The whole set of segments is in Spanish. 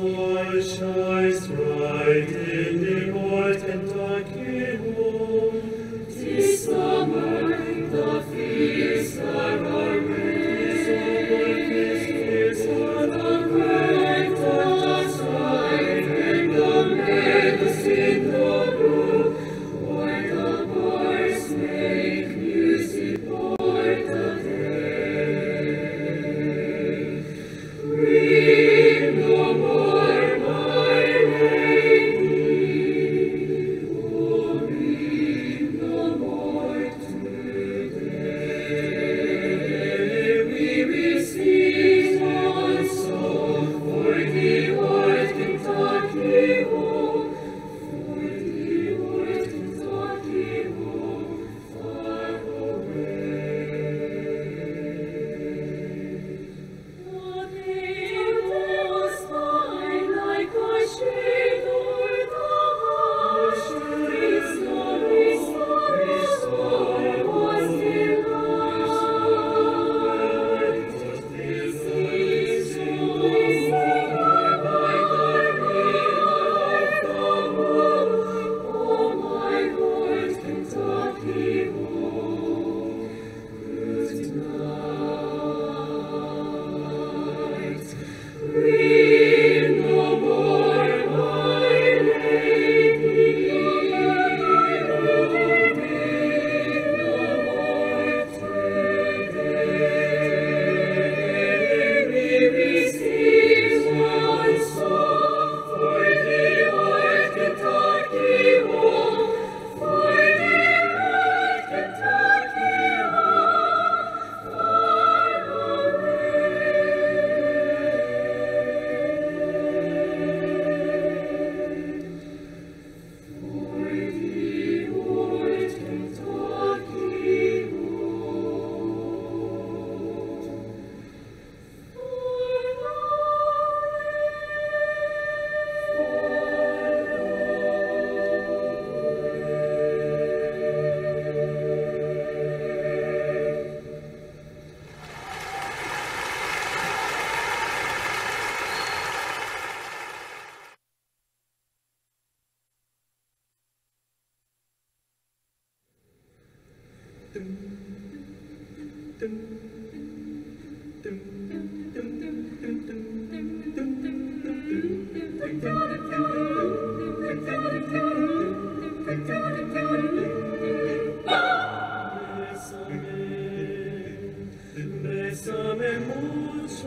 Bésame mucho,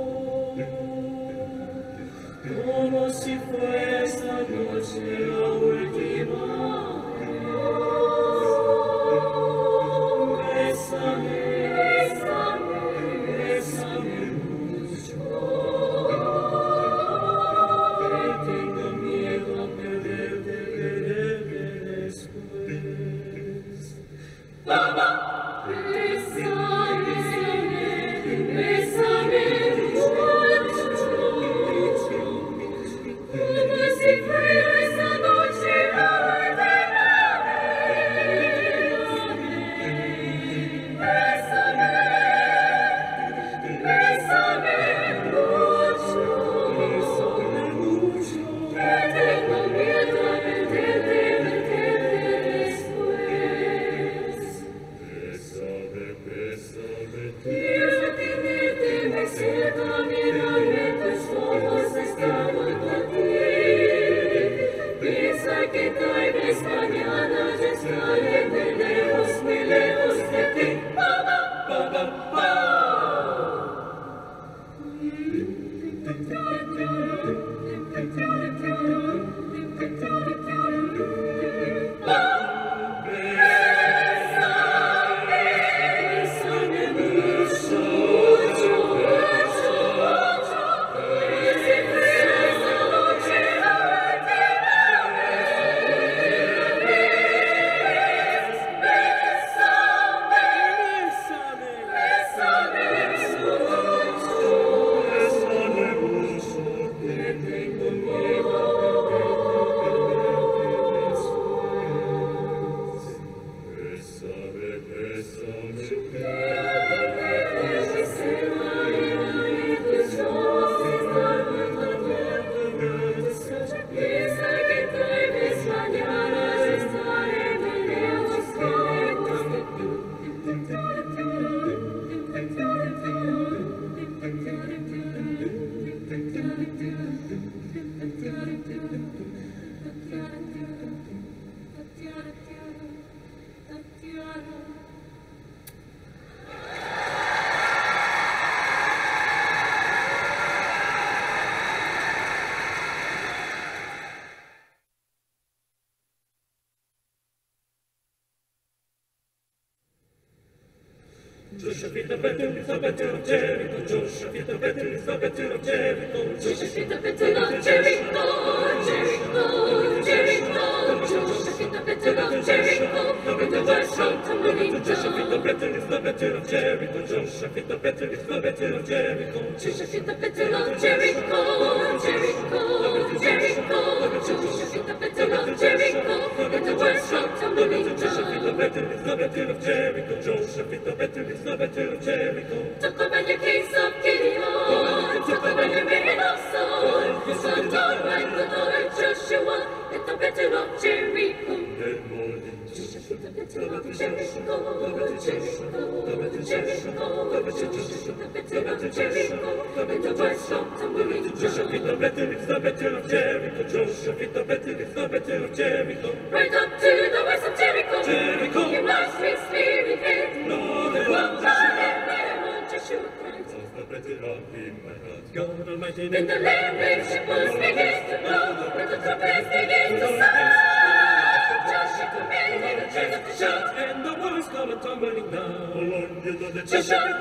como si fuera esta noche la última vez. Bésame, bésame, bésame mucho, que tengo miedo a perderte después. ¡Papá! Bésame, bésame mucho, como si fuera esta noche la última. Joshua fit the battle of Jericho. Joshua fit the battle of Jericho. Joshua fit the battle of Jericho. Jericho, Jericho. Joshua fit the battle of Jericho. And the walls come tumbling down. Joshua fit the battle of Jericho. Joshua fit the battle of Jericho. Joshua fit the battle of Jericho. Jericho, Jericho. Joshua fit the battle of Jericho. And the walls come tumbling down. Joshua fit the battle of Jericho. Joshua fit the battle of Jericho. Talk about your case of Gideon. Talk about your men of Saul. You saw dawn like the Lord Joshua at the battle of Jericho. Joshua fit the battle of Jericho. Jericho, Jericho. Joshua fit the battle of Jericho. And the walls come tumbling down. Joshua fit the battle of Jericho. Joshua fit the battle of Jericho. Right up to the walls of Jericho. Jericho. You must be spirit head. Lord, and one God and there on Joshua Christ. God Almighty. Then the land was began to blow. And the trumpets began to sound. Joshua commanded the chairs to shout. And the walls come tumbling down. Joshua,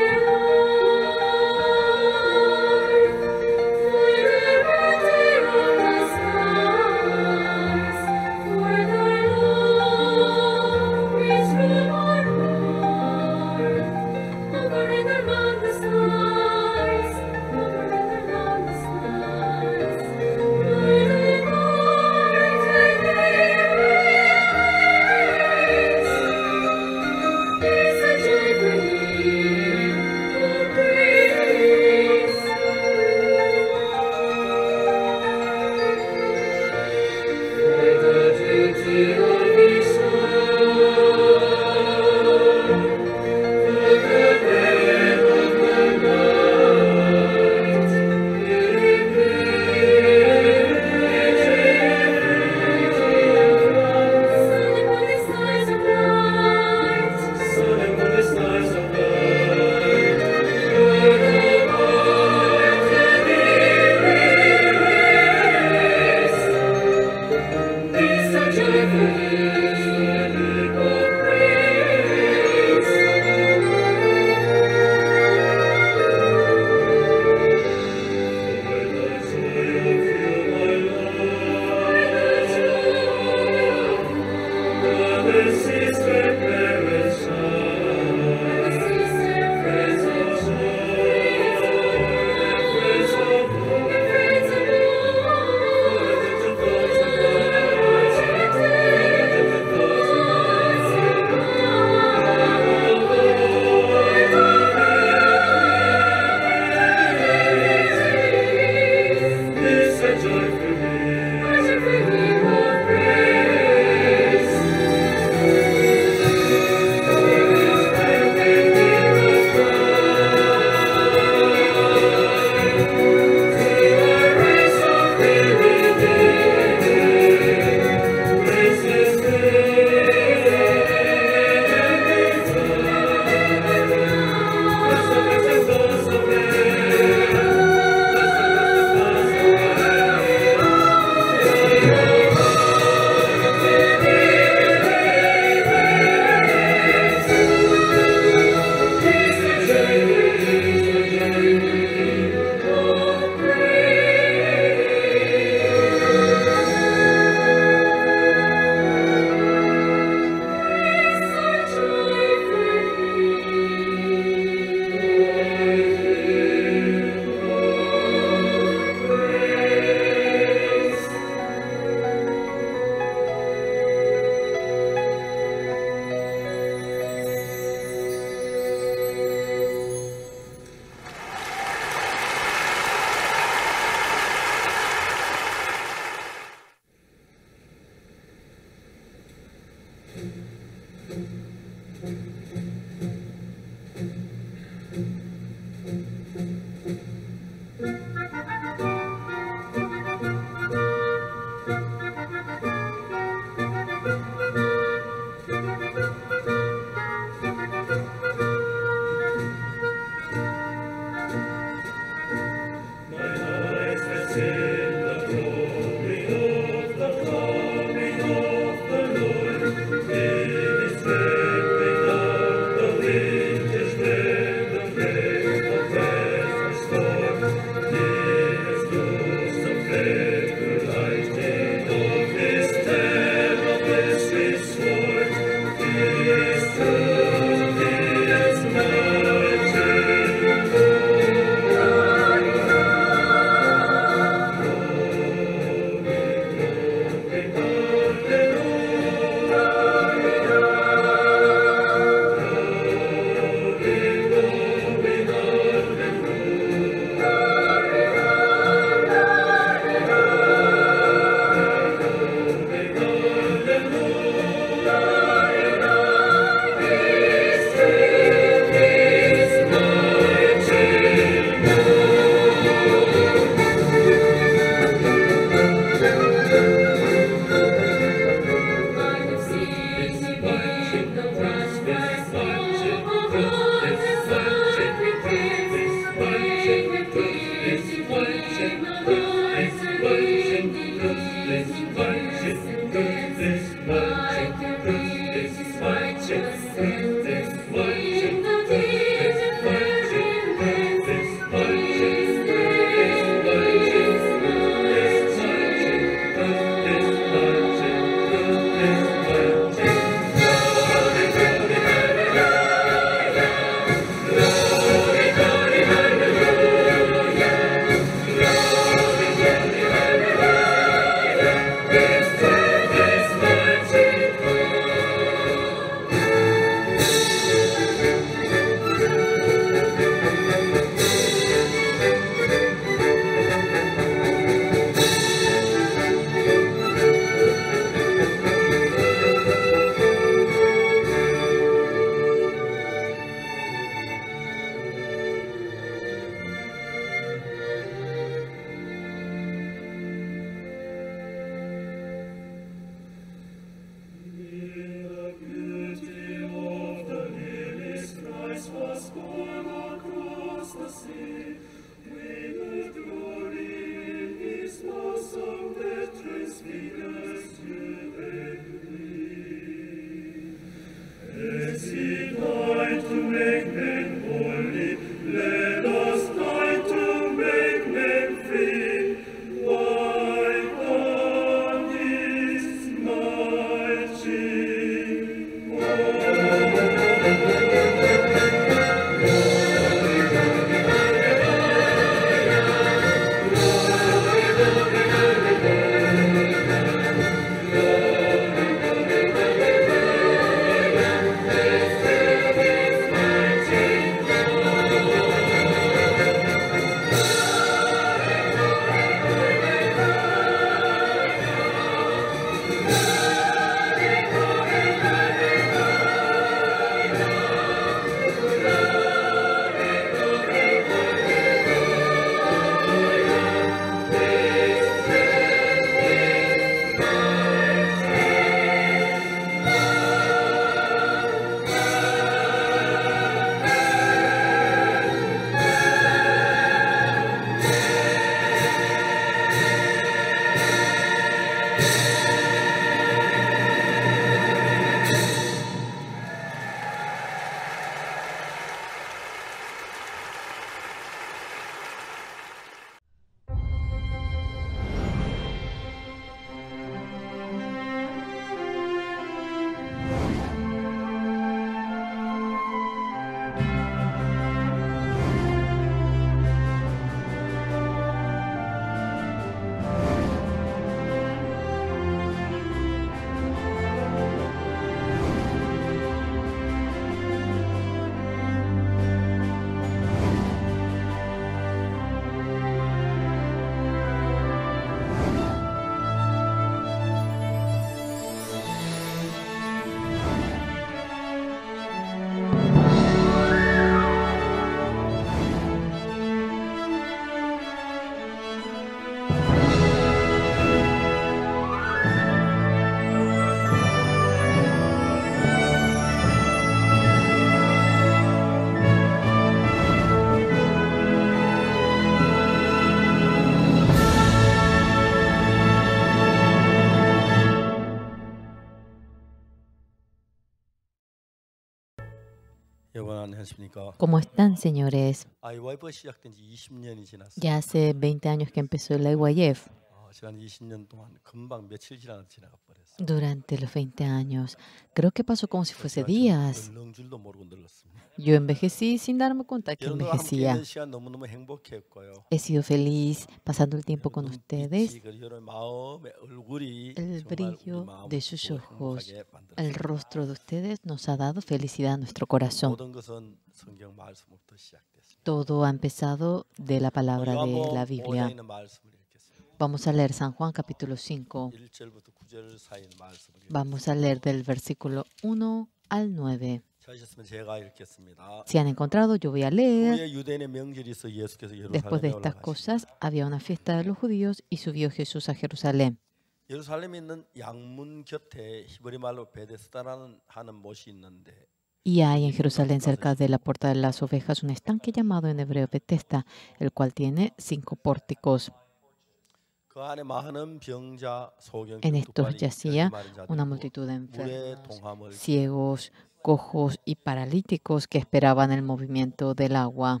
안녕하십니까. ¿Cómo están, señores? IYF 시작된 지 20년이 지났습니다. Ya hace 20 años que empezó el IYF. 지난 20년 동안 금방 며칠 지나가 버렸어요. Durante los 20 años, creo que pasó como si fuese 제가 días. 늙는 줄도 모르고 늙었습니다. Yo envejecí sin darme cuenta que 여러분과 함께 있는 envejecía. 시간 너무너무 행복했고요. He sido feliz pasando el tiempo con ustedes. 눈빛이 그리고 여러분 마음의 얼굴이 El 정말 우리 brillo 마음을 de sus ojos, 행복하게 el 만들었습니다. rostro de ustedes nos ha dado felicidad a nuestro corazón. 모든 것은 성경 말씀부터 시작됐습니다. Todo ha empezado de la palabra de la 요한복음 5장에 Biblia. 있는 말씀을 읽겠습니다. Vamos a leer San Juan capítulo 5. 1절부터 9절 사이 있는 말씀을 Vamos a leer del versículo 1 al 9. 찾으셨으면 제가 읽겠습니다. Si han encontrado, yo voy a leer. 후에 유대인의 명절이 있어 예수께서 Después de 예루살렘에 estas 올라가시니 cosas, había una fiesta de los judíos y subió Jesús a Jerusalén. 예루살렘에 있는 양문 곁에 히브리 말로 베데스다라는 하는 못이 있는데 Y hay en Jerusalén, cerca de la puerta de las ovejas, un estanque llamado en hebreo Betesda, el cual tiene 5 pórticos. 그 안에 많은 병자, 소경들, En estos 두발이, yacía 마른 자들이 una 있고 multitud de 물의 enfermos, 동함을 ciegos, cojos y paralíticos que esperaban el movimiento del agua.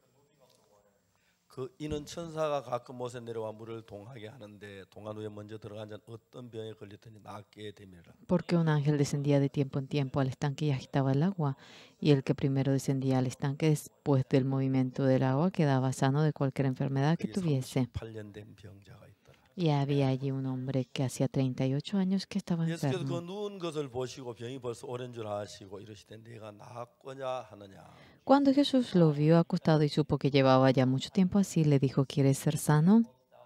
그 이는 천사가 가끔 못에 내려와 물을 동하게 하는데 동한 후에 먼저 들어간 자는 어떤 병에 걸렸더니 낫게 되미라. Porque un ángel descendía de tiempo en tiempo al estanque y agitaba el agua, y el que primero descendía al estanque después del movimiento del agua quedaba sano de cualquier enfermedad que 거기 tuviese. 38년 된 병자가 있더라. Y había allí un hombre que hacía 38 años que estaba 예수께서 그 enfermo. 누운 것을 보시고 병이 벌써 오랜 줄 아시고 이르시되 내가 나았거냐 하느냐. Cuando Jesús lo vio acostado y supo que llevaba ya mucho tiempo así, le dijo, ¿quieres ser sano?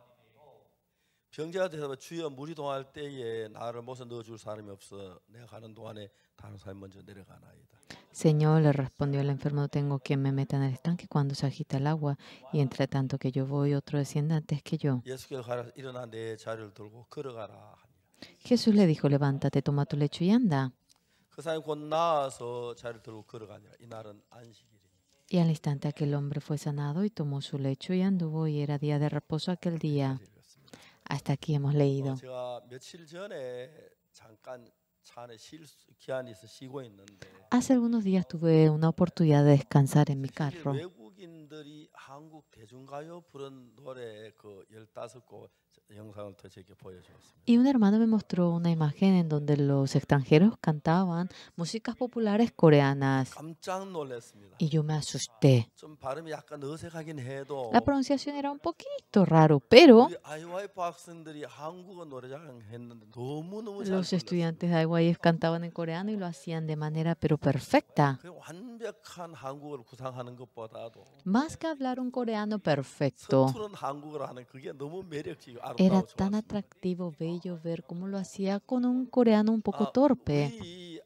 병자가 대답해 주여 물이 동할 때에 나를 못에 넣어줄 사람이 없어 내가 가는 동안에 다른 사람이 먼저 내려가나이다. Señor, le respondió el enfermo, no tengo quien me meta en el estanque cuando se agita el agua, y entre tanto que yo voy, otro desciende antes que yo. 예수께서 가라 일어나 내 자리를 들고 걸어가라 하니라. Jesús le dijo, levántate, toma tu lecho y anda. 그 사람이 곧 나와서 자리를 들고 걸어가니라. 이날은 안식일이니. Y al instante aquel hombre fue sanado y tomó su lecho y anduvo, y era día de reposo aquel día. Hasta aquí hemos leído. 제가 며칠 전에 잠깐 차 안에 기한이 있어 쉬고 있는데 Hace algunos días tuve una oportunidad de descansar en mi carro. 외국인들이 한국 대중가요 부른 노래 그 15곡 영상을 더 제게 보여주었습니다. Y un hermano me mostró una imagen en donde los extranjeros cantaban músicas populares coreanas. 깜짝 놀랐습니다. Y yo me asusté. 좀 발음이 약간 어색하긴 해도 La pronunciación era un poquito raro, pero 우리 IYF 학생들이 한국어 노래자랑 했는데 너무너무 잘 los 불렀어요. estudiantes de IYF cantaban en coreano y lo hacían de manera pero perfecta. 그 완벽한 한국어를 구상하는 것보다도 Más que hablar un coreano perfecto, 서투른 한국어를 하는 그게 너무 매력적이고 era 아름다워 tan 좋았습니다. atractivo, bello ver cómo lo hacía con un coreano un poco torpe. 우리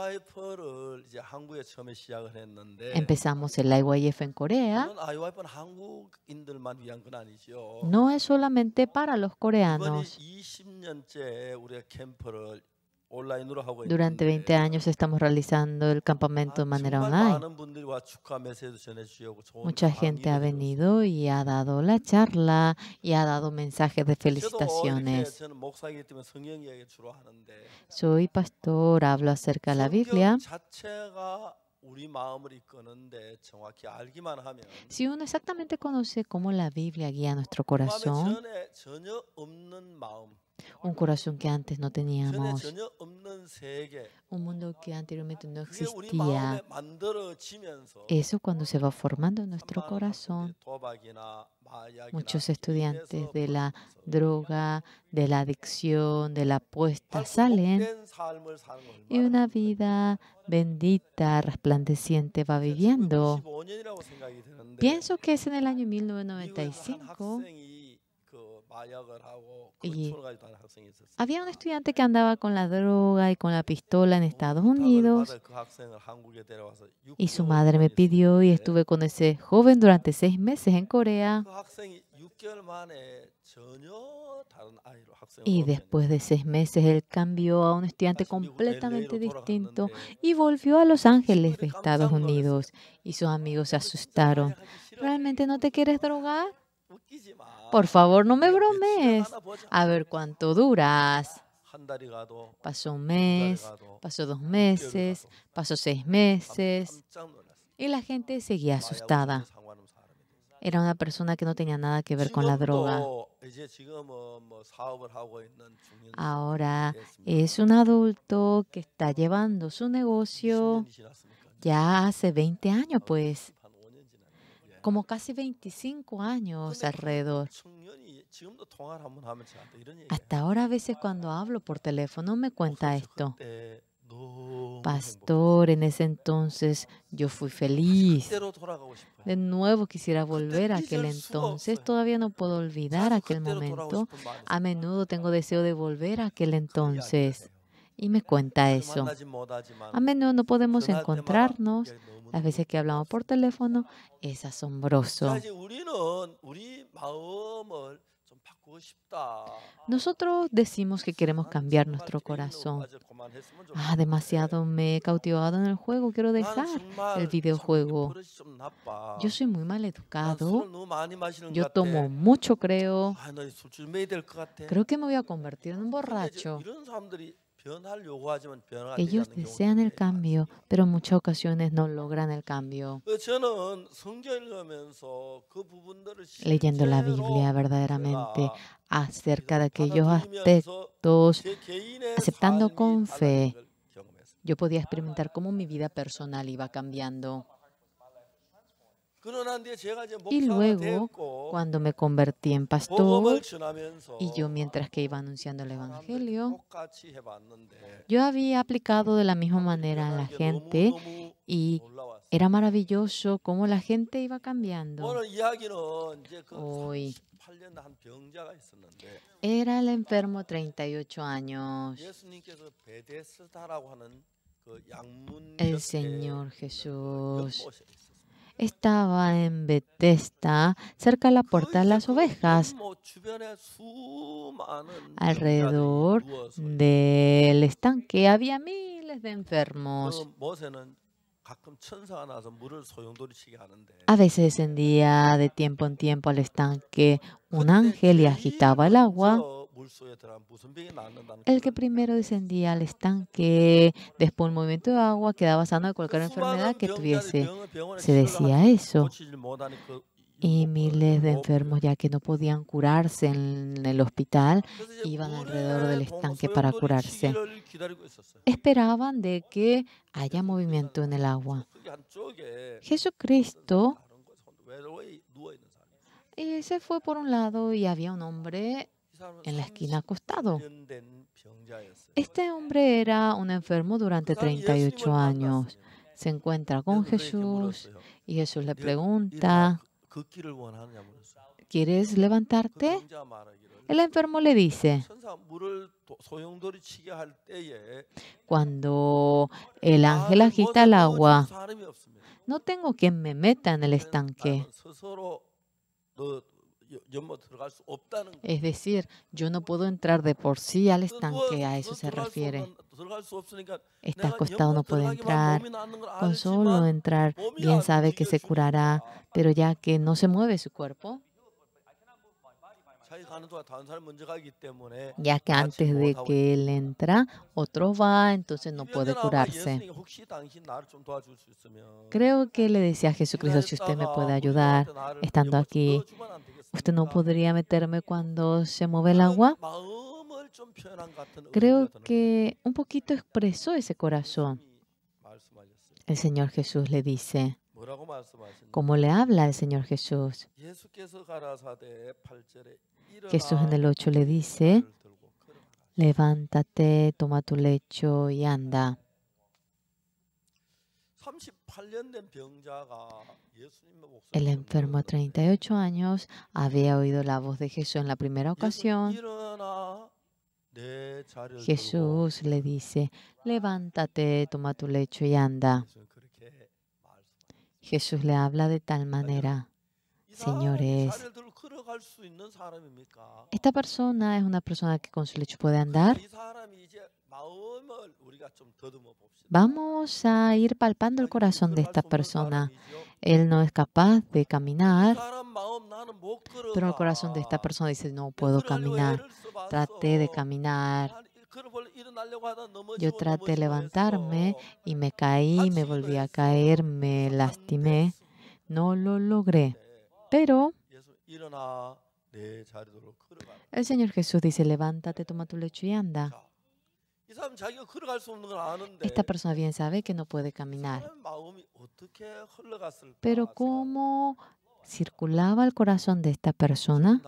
IYF를 이제 한국에 처음에 시작을 했는데 Empezamos el IYF en Corea. 물론 IYF는 한국인들만 위한 건 아니죠. No es solamente para los 이번이 coreanos. 20년째 우리가 캠프를 온라인으로 하고 Durante 20 있는데 años estamos realizando el campamento de manera 정말 online. 많은 분들이 와 축하 메시지도 전해주시고 좋은 Mucha gente ha 강의도 해주셨어요. venido y ha dado la charla y ha dado mensajes de 저도 이렇게 felicitaciones. 저는 목사이기 때문에 성경 이야기 주로 하는데 Soy pastor, hablo acerca de la Biblia. 성경 자체가 우리 마음을 이끄는데 정확히 알기만 하면 Si uno exactamente conoce cómo la Biblia guía nuestro 그 마음에 corazón, 전혀 없는 마음, un corazón que antes no 전에 teníamos, 전혀 없는 세계, un mundo que anteriormente no 그게 우리 existía, 마음에 만들어지면서 eso cuando se va formando en nuestro 많은 corazón, 학생들이 도박이나 마약이나 muchos 이에서 estudiantes de la 벗어나면서 droga, de la adicción, de la apuesta salen 복된 삶을 사는 걸 y una vida bendita, resplandeciente va viviendo. 95년이라고 생각이 드는데 Pienso que es en el año 미국에 한 1995. 학생이 그 마약을 하고 Y 권총을 가지고 다니는 학생이 있었어요. Había un estudiante que andaba con la droga y con la pistola en Estados 부탁을 Unidos 받아 그 학생을 한국에 데려와서 y su 6개월 madre me 동안 pidió y 있었는데 estuve con ese joven durante 6 meses en Corea 그 학생이 6개월 만에 전혀 다른 아이로 학생으로 y 변했어요. después de 6 meses él cambió a un estudiante 다시 미국 completamente LA로 distinto 돌아갔는데 y volvió a Los Ángeles de 친구들이 Estados 깜짝 놀랐어요. Unidos y sus amigos se 너 진짜 asustaron. 마약하기 싫어? ¿Realmente no te quieres drogar? 웃기지 마. Por favor, no me 며칠 bromees. 하나 보자. A ver cuánto duras. 한 달이 가도 Pasó un 두 달이 mes, 가도 pasó 2 6개월이 meses, 가도 pasó 6 meses. 깜짝 놀랐어요. Y la gente seguía 마약과 asustada. 상관없는 사람이 됐어요. Era una persona que no tenía nada que ver con la droga. 지금도 이제 지금은 뭐 사업을 하고 있는 중년 Ahora 됐습니다. es un adulto que está llevando su negocio 20년이 지났습니까? ya hace 20 años, pues, 한 5년 지났는데. como casi 25 años 근데 그 alrededor. 청년이 지금도 통화를 한번 하면 저한테 이런 얘기해요. Hasta ahora a veces cuando hablo por teléfono me cuenta 목사님, 저 esto. 그때 너무 Pastor, en ese entonces yo fui feliz. 그때로 돌아가고 싶어요. De nuevo quisiera volver a 그때 aquel 잊을 수가 entonces. 없어요. Todavía no puedo olvidar 자주 aquel 그때로 돌아가고 momento. 싶은 마음이 A menudo tengo deseo de volver a aquel 그 이야기를 entonces. 해요. Y me cuenta 자주 eso. 만나지 못하지만 A menudo no podemos 전화할 때마다 encontrarnos. 이게 너무 Las veces que hablamos por teléfono es asombroso. 자, 이제 우리는 우리 마음을 좀 바꾸고 싶다. Nosotros decimos que queremos cambiar nuestro corazón. Ah, demasiado me he cautivado en el juego. Quiero dejar el videojuego. Yo soy muy mal educado. Yo tomo mucho, creo. Creo que me voy a convertir en un borracho. Ellos desean el cambio, pero en muchas ocasiones no logran el cambio. 저는 성경 읽으면서 그 부분들을 Leyendo la 실제로 Biblia verdaderamente 내가 acerca de 이걸 aquellos 받아들이면서 aspectos, 제 개인의 aceptando 삶이 con fe, 달라진 걸 경험했어요. yo podía experimentar cómo mi vida personal iba cambiando. 그러나 이제 제가 이제 Y 목사가 luego, 되었고 cuando me convertí en pastor, 복음을 전하면서 y yo mientras que iba anunciando el 사람들이 Evangelio, 똑같이 해봤는데 yo había aplicado de la misma manera a la gente 너무너무 y 놀라웠어요. era maravilloso cómo la gente iba cambiando. 오늘 이야기는 이제 그 Hoy 38년 한 병자가 있었는데 era el enfermo 38 años. 예수님께서 베데스다라고 하는 그 양문 El 곁에 Señor 있는 Jesús 연못에 있었습니다. estaba en Bethesda, cerca de la puerta de las ovejas. 연못 주변에 수많은 Alrededor 병자들이 누워서 del estanque había miles de enfermos. 그 못에는 가끔 천사가 나서 물을 소용돌이 치게 하는데 A veces descendía de tiempo en tiempo al estanque un ángel y agitaba el agua. 물속에 들어가면 무슨 병이 낫는다는 El que primero descendía al estanque, después del movimiento de agua, quedaba sano de cualquier enfermedad que tuviese. Se decía eso. Y miles de enfermos, ya que no podían curarse en el hospital, iban alrededor del estanque para curarse. Esperaban de que haya movimiento en el agua. Jesucristo se fue por un lado y había un hombre en la esquina acostado. Este hombre era un enfermo durante 38 años. Se encuentra con Jesús y Jesús le pregunta, ¿quieres levantarte? El enfermo le dice, cuando el ángel agita el agua, no tengo quien me meta en el estanque. Es decir, yo no puedo entrar de por sí al estanque, a eso se refiere. Está acostado, no puede entrar. Con solo entrar, bien sabe que se curará, pero ya que no se mueve su cuerpo, ya que antes de que él entra, otro va, entonces no puede curarse. Creo que le decía a Jesucristo, si usted me puede ayudar, estando aquí, ¿usted no podría meterme cuando se mueve el agua? Creo que un poquito expresó ese corazón. El Señor Jesús le dice, ¿cómo le habla el Señor Jesús? Jesús en el 8 le dice, levántate, toma tu lecho y anda. El enfermo de 38 años había oído la voz de Jesús en la primera ocasión. Jesús le dice, levántate, toma tu lecho y anda. Jesús le habla de tal manera, señores, ¿esta persona es una persona que con su lecho puede andar? Vamos a ir palpando el corazón de esta persona. Él no es capaz de caminar, pero el corazón de esta persona dice, no puedo caminar. Traté de caminar Yo traté de levantarme y me caí, me volví a caer, me lastimé. No lo logré. Pero el Señor Jesús dice, levántate, toma tu lecho y anda. Esta persona bien sabe que no puede caminar. Pero ¿cómo circulaba el corazón de esta persona?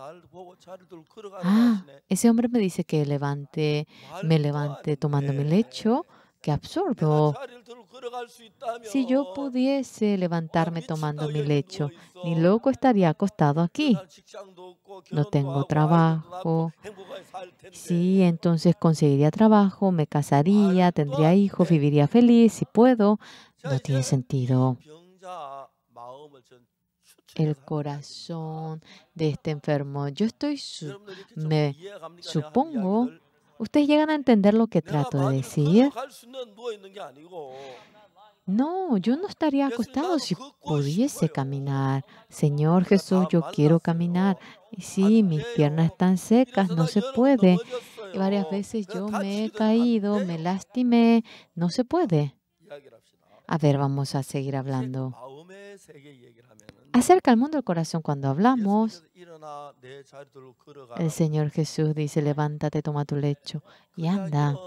Ese hombre me dice que me levante tomando mi lecho. ¡Qué absurdo! Si yo pudiese levantarme tomando mi lecho, ni loco estaría acostado aquí. No tengo trabajo. Sí, entonces conseguiría trabajo, me casaría, tendría hijos, viviría feliz, si puedo. No tiene sentido. El corazón de este enfermo. Me supongo, ustedes llegan a entender lo que trato de decir. No, yo no estaría acostado si pudiese caminar. Señor Jesús, yo quiero caminar. Y sí, mis piernas están secas, no se puede. Y varias veces yo me he caído, me lastimé, no se puede. A ver, vamos a seguir hablando. Acerca al mundo del corazón cuando hablamos, el Señor Jesús dice, levántate, toma tu lecho y anda.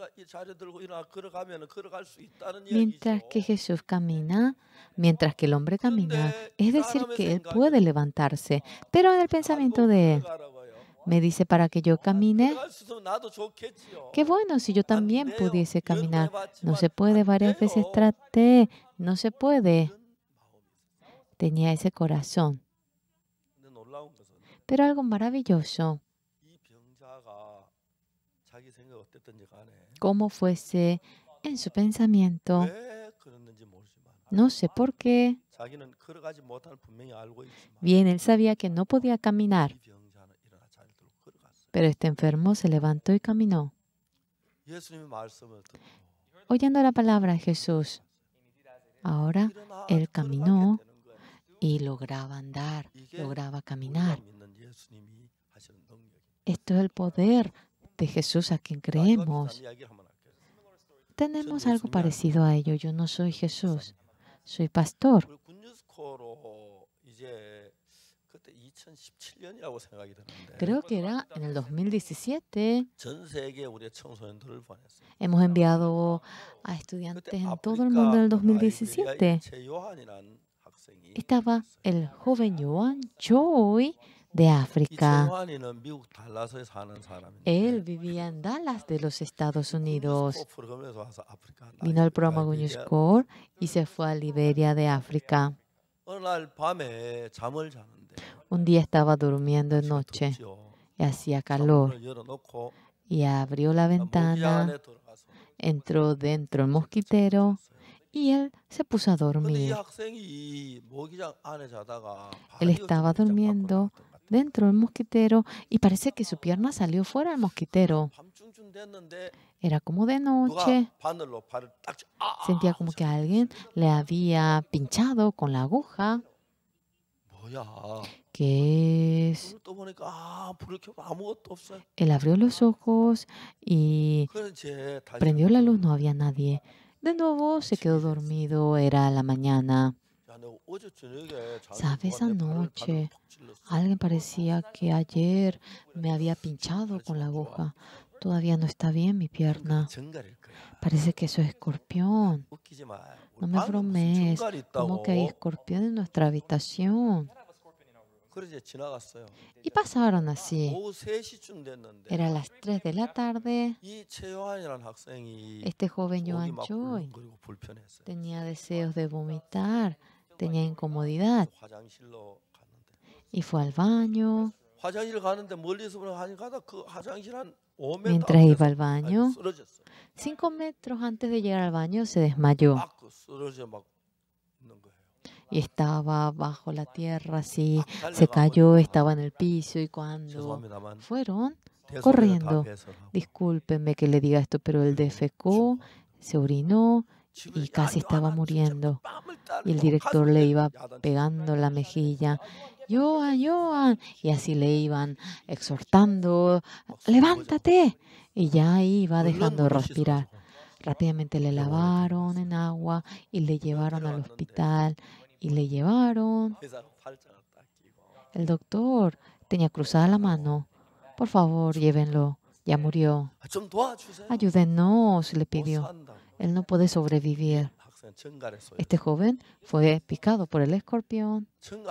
Mientras que Jesús camina, mientras que el hombre camina, es decir, que él puede levantarse, pero en el pensamiento de él, me dice para que yo camine. Qué bueno si yo también pudiese caminar. No se puede, varias veces traté, no se puede. Tenía ese corazón. Pero algo maravilloso, como fuese en su pensamiento, no sé por qué. Bien, él sabía que no podía caminar, pero este enfermo se levantó y caminó. Oyendo la palabra de Jesús, ahora él caminó y lograba andar, lograba caminar. Esto es el poder de Jesús a quien creemos. Tenemos algo parecido a ello. Yo no soy Jesús, soy pastor. Creo que era en el 2017. Hemos enviado a estudiantes en todo el mundo en el 2017. Estaba el joven Joan Choi de África. Él vivía en Dallas de los Estados Unidos. Vino al programa Good News Corps y se fue a Liberia de África. Un día estaba durmiendo de noche y hacía calor y abrió la ventana, entró dentro el mosquitero y él se puso a dormir. Él estaba durmiendo dentro del mosquitero y parece que su pierna salió fuera del mosquitero. Era como de noche. Sentía como que alguien le había pinchado con la aguja. ¿Qué es? Él abrió los ojos y prendió la luz, no había nadie. De nuevo se quedó dormido, era la mañana. ¿Sabes? Anoche alguien parecía que ayer me había pinchado con la aguja. Todavía no está bien mi pierna. Parece que eso es escorpión. No me bromees. ¿Cómo que hay escorpión en nuestra habitación? Y pasaron así. Era las 3 de la tarde. Este joven Joan Choi tenía deseos de vomitar, tenía incomodidad. Y fue al baño. Mientras iba al baño, 5 metros antes de llegar al baño se desmayó. Y estaba bajo la tierra, así, se cayó, estaba en el piso y cuando fueron corriendo, discúlpenme que le diga esto, pero él defecó, se orinó y casi estaba muriendo. Y el director le iba pegando la mejilla Johan, Johan. Y así le iban exhortando, levántate. Y ya iba dejando de respirar. Rápidamente le lavaron en agua y le llevaron al hospital. Y le llevaron. El doctor tenía cruzada la mano. Por favor, llévenlo. Ya murió. Ayúdenos, le pidió. Él no puede sobrevivir. Este joven fue picado por el escorpión.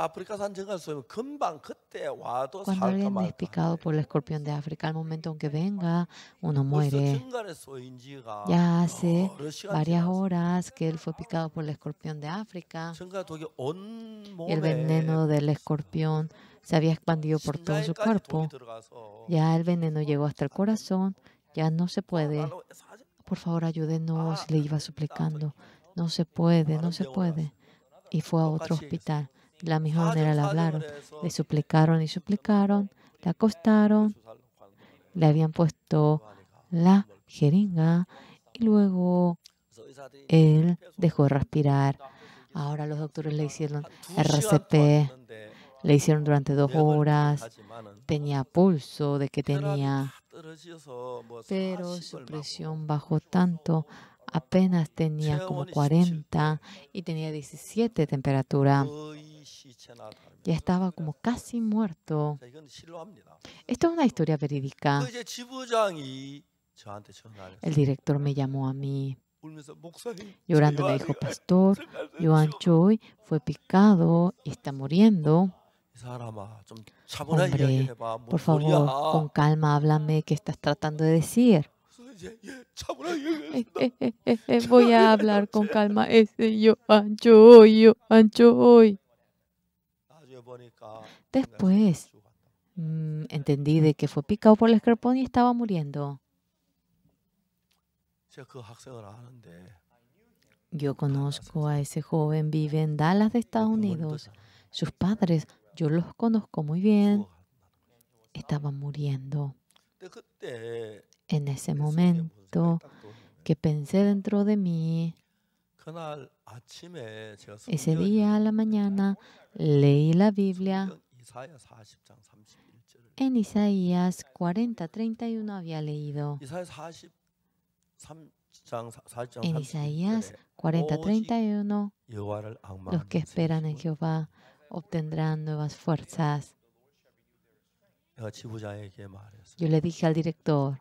Cuando alguien es picado por el escorpión de África, al momento en que venga, uno muere. Ya hace varias horas que él fue picado por el escorpión de África. Y el veneno del escorpión se había expandido por todo su cuerpo. Ya el veneno llegó hasta el corazón. Ya no se puede. Por favor, ayúdenos, le iba suplicando. No se puede, no se puede. Y fue a otro hospital. De la misma manera le hablaron. Le suplicaron y suplicaron. Le acostaron. Le habían puesto la jeringa. Y luego él dejó de respirar. Ahora los doctores le hicieron RCP. Le hicieron durante 2 horas. Tenía pulso de que tenía. Pero su presión bajó tanto. Apenas tenía como 40 y tenía 17 de temperatura. Ya estaba como casi muerto. Esto es una historia verídica. El director me llamó a mí. Llorando me dijo, pastor, Johan Choi fue picado y está muriendo. Hombre, por favor, con calma, háblame. ¿Qué estás tratando de decir? Voy a hablar con calma. Johan Choi, Johan Choi. Después entendí de que fue picado por el escorpión y estaba muriendo. Yo conozco a ese joven, vive en Dallas, de Estados Unidos. Sus padres, yo los conozco muy bien, estaban muriendo. En ese momento que pensé dentro de mí, ese día a la mañana leí la Biblia. En Isaías 40:31 había leído. En Isaías 40:31, los que esperan en Jehová obtendrán nuevas fuerzas. Yo le dije al director,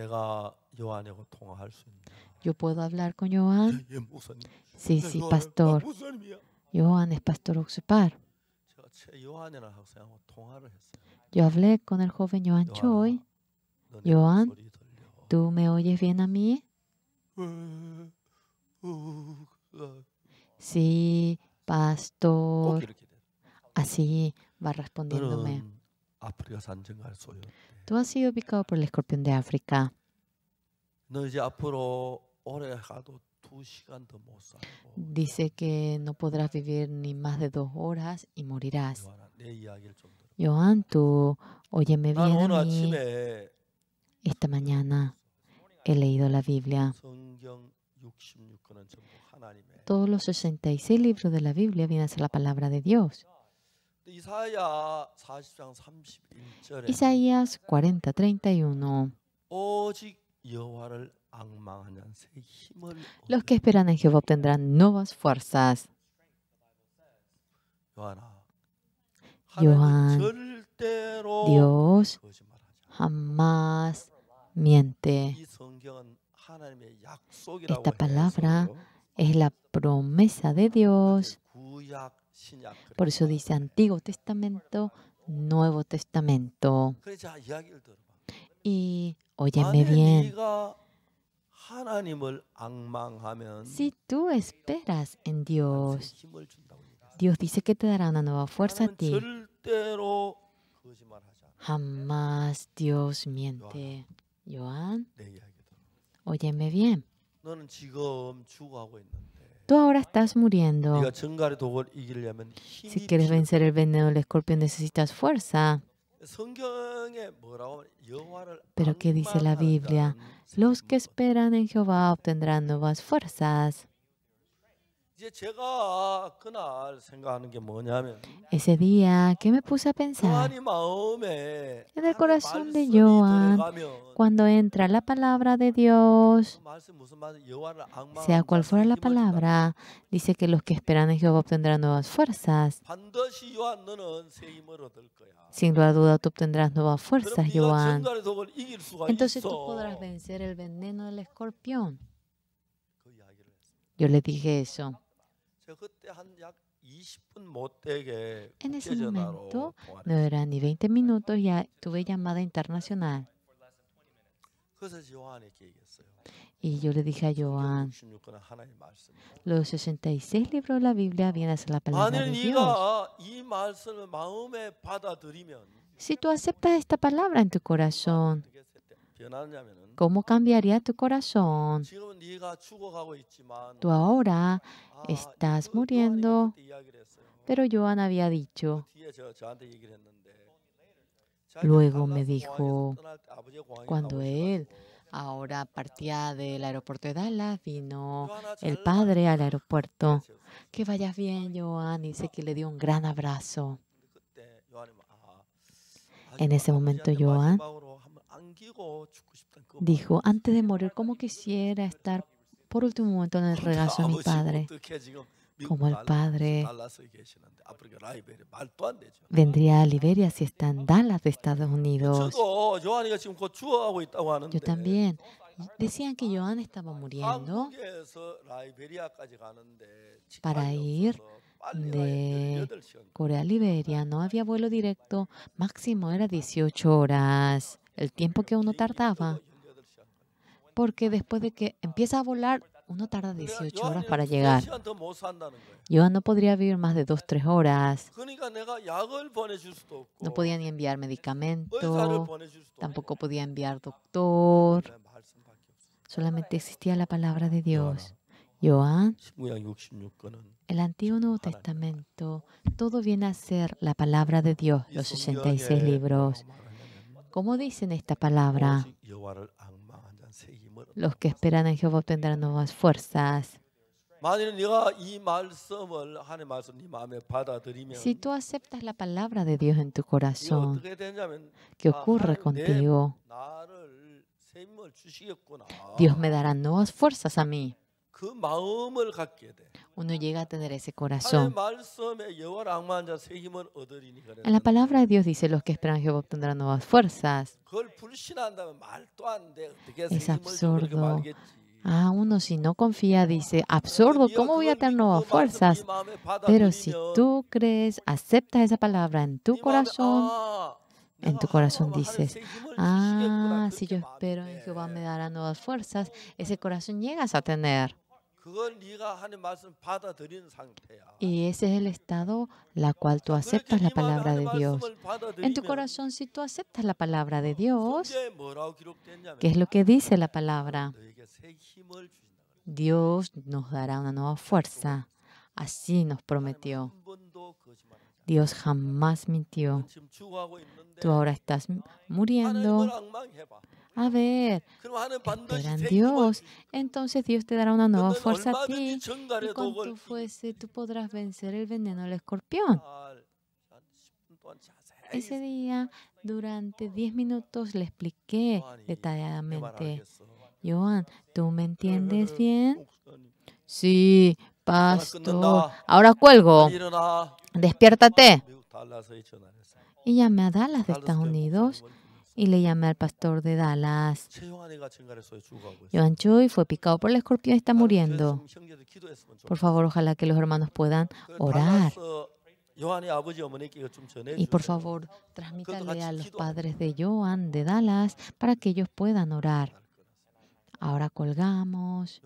¿yo puedo hablar con Johan? Sí, sí, pastor. Johan es pastor Oxupar. Yo hablé con el joven Johan Choi. Johan, ¿tú me oyes bien a mí? Sí, pastor. Así va respondiéndome. Tú has sido picado por el escorpión de África. Dice que no podrás vivir ni más de 2 horas y morirás. Johan, tú óyeme bien a mí. Esta mañana he leído la Biblia. Todos los 66 libros de la Biblia vienen a ser la palabra de Dios. Isaías 40:31. Los que esperan en Jehová obtendrán nuevas fuerzas. Johan, Dios jamás miente. Esta palabra es la promesa de Dios. Por eso dice Antiguo Testamento, Nuevo Testamento. Y óyeme bien. Si tú esperas en Dios, Dios dice que te dará una nueva fuerza a ti. Jamás Dios miente. Johan, óyeme bien. Tú ahora estás muriendo. Si quieres vencer el veneno del escorpión, necesitas fuerza. Pero ¿qué dice la Biblia? Los que esperan en Jehová obtendrán nuevas fuerzas. Ese día, ¿qué me puse a pensar? En el corazón de Joan, cuando entra la palabra de Dios, sea cual fuera la palabra, dice que los que esperan en Jehová obtendrán nuevas fuerzas. Sin lugar a duda, tú obtendrás nuevas fuerzas, Joan. Entonces tú podrás vencer el veneno del escorpión. Yo le dije eso. En ese momento, no eran ni 20 minutos, ya tuve llamada internacional. Y yo le dije a Joan, los 66 libros de la Biblia vienen a ser la palabra de Dios. Si tú aceptas esta palabra en tu corazón, ¿cómo cambiaría tu corazón? Tú ahora estás muriendo, pero Joan había dicho. Luego me dijo, cuando él ahora partía del aeropuerto de Dallas, vino el padre al aeropuerto. Que vayas bien, Joan. Y dice que le dio un gran abrazo. En ese momento, Joan dijo, antes de morir, cómo quisiera estar por último momento en el regazo de mi padre. Como el padre vendría a Liberia si está en Dallas de Estados Unidos. Yo también. Decían que Joan estaba muriendo para ir de Corea a Liberia. No había vuelo directo. Máximo era 18 horas. El tiempo que uno tardaba. Porque después de que empieza a volar, uno tarda 18 horas para llegar. Joan no podría vivir más de 2-3 horas. No podía ni enviar medicamento, tampoco podía enviar doctor. Solamente existía la palabra de Dios. Joan, el Antiguo Nuevo Testamento, todo viene a ser la palabra de Dios, los 66 libros. ¿Cómo dicen esta palabra? Los que esperan en Jehová obtendrán nuevas fuerzas. Si tú aceptas la palabra de Dios en tu corazón, ¿qué ocurre contigo? Dios me dará nuevas fuerzas a mí. Uno llega a tener ese corazón. En la palabra de Dios dice, los que esperan en Jehová obtendrán nuevas fuerzas. Es absurdo. Uno si no confía dice, absurdo, ¿cómo voy a tener nuevas fuerzas? Pero si tú crees, aceptas esa palabra en tu corazón dices, si yo espero en Jehová me dará nuevas fuerzas, ese corazón llegas a tener. Y ese es el estado la cual tú aceptas la palabra de Dios. En tu corazón, si tú aceptas la palabra de Dios, ¿qué es lo que dice la palabra? Dios nos dará una nueva fuerza. Así nos prometió. Dios jamás mintió. Tú ahora estás muriendo. A ver, espera en Dios. Entonces Dios te dará una nueva fuerza a ti. Y cuando tú podrás vencer el veneno del escorpión. Ese día, durante 10 minutos, le expliqué detalladamente. Joan, ¿tú me entiendes bien? Sí, pastor. Ahora cuelgo. Despiértate. Y llamé a Dallas de Estados Unidos y le llamé al pastor de Dallas. Joan Choi fue picado por el escorpión y está muriendo. Por favor, ojalá que los hermanos puedan orar. Y por favor, transmítale a los padres de Joan de Dallas para que ellos puedan orar. Ahora colgamos.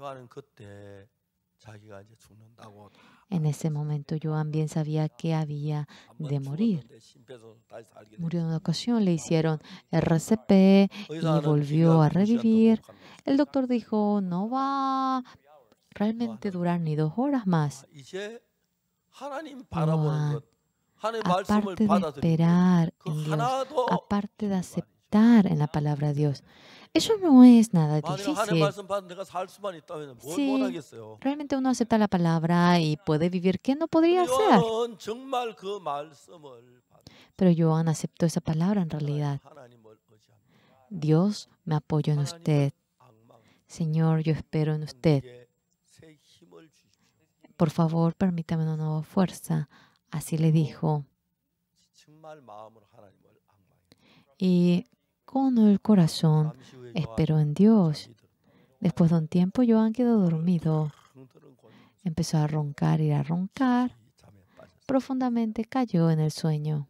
En ese momento, Joan bien sabía que había de morir. Murió en una ocasión, le hicieron RCP y volvió a revivir. El doctor dijo, no va realmente durar ni 2 horas más. Joan, aparte de esperar en Dios, aparte de aceptar meditar en la palabra de Dios. Eso no es nada difícil. Si realmente uno acepta la palabra y puede vivir, ¿qué no podría hacer? Pero Joan aceptó esa palabra en realidad. Dios, me apoyo en usted. Señor, yo espero en usted. Por favor, permítame una nueva fuerza. Así le dijo. Y con el corazón esperó en Dios. Después de un tiempo, Joan quedó dormido. Empezó a roncar y a roncar. Profundamente cayó en el sueño.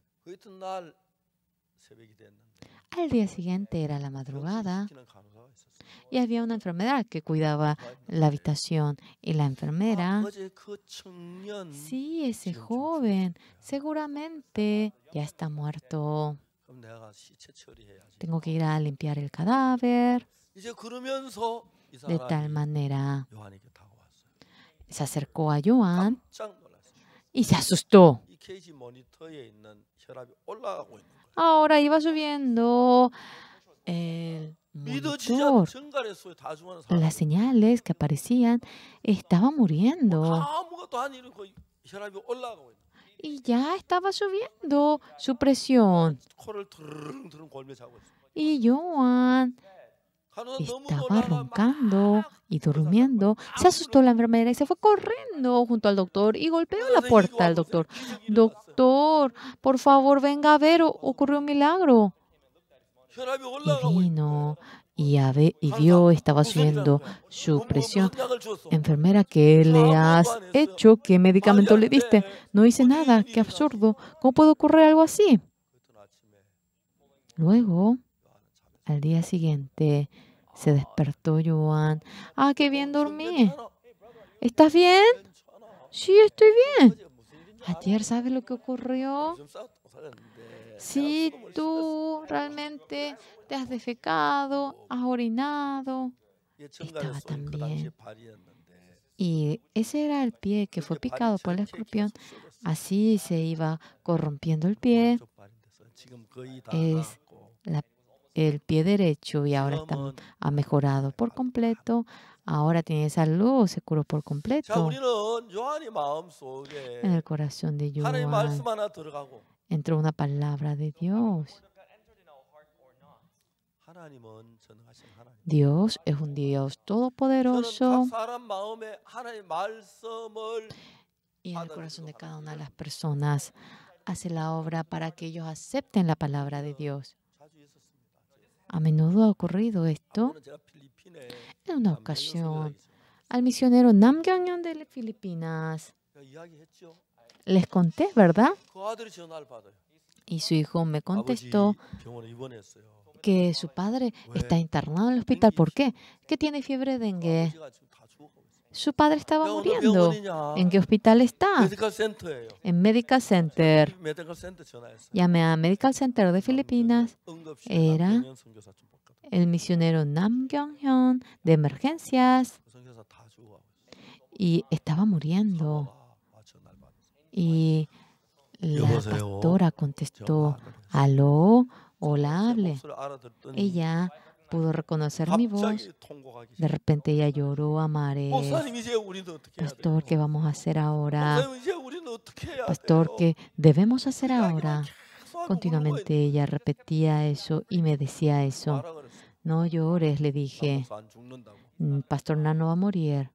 Al día siguiente era la madrugada y había una enfermera que cuidaba la habitación. Y la enfermera, sí, ese joven, seguramente ya está muerto. Tengo que ir a limpiar el cadáver. De tal manera, se acercó a Joan y se asustó. Ahora iba subiendo el monitor. Las señales que aparecían, estaba muriendo. Y ya estaba subiendo su presión. Y Joan estaba roncando y durmiendo. Se asustó la enfermera y se fue corriendo junto al doctor y golpeó la puerta del doctor. Doctor, por favor, venga a ver, ocurrió un milagro. Y vino y vio, estaba subiendo su presión. Enfermera, ¿qué le has hecho? ¿Qué medicamento le diste? No hice nada, qué absurdo. ¿Cómo puede ocurrir algo así? Luego, al día siguiente, se despertó Joan. ¡Ah, qué bien dormí! ¿Estás bien? Sí, estoy bien. Ayer, ¿sabes lo que ocurrió? Si tú realmente te has defecado, has orinado, estaba también. Y ese era el pie que fue picado por el escorpión. Así se iba corrompiendo el pie. Es el pie derecho y ahora ha mejorado por completo. Ahora tiene salud, se curó por completo. En el corazón de Joan entró una palabra de Dios. Dios es un Dios todopoderoso. Y en el corazón de cada una de las personas hace la obra para que ellos acepten la palabra de Dios. A menudo ha ocurrido esto. En una ocasión, al misionero Nam Kyung-yeon de Filipinas, les conté, ¿verdad? Y su hijo me contestó que su padre está internado en el hospital. ¿Por qué? Que tiene fiebre dengue. Su padre estaba muriendo. ¿En qué hospital está? En Medical Center. Llamé a Medical Center de Filipinas. Era el misionero Nam Kyung-yeon de emergencias. Y estaba muriendo. Y la pastora contestó, aló, hola, hable. Ella pudo reconocer mi voz. De repente ella lloró a mares. Pastor, ¿qué vamos a hacer ahora? Pastor, ¿qué debemos hacer ahora? Continuamente ella repetía eso y me decía eso. No llores, le dije. Pastor Nam no va a morir.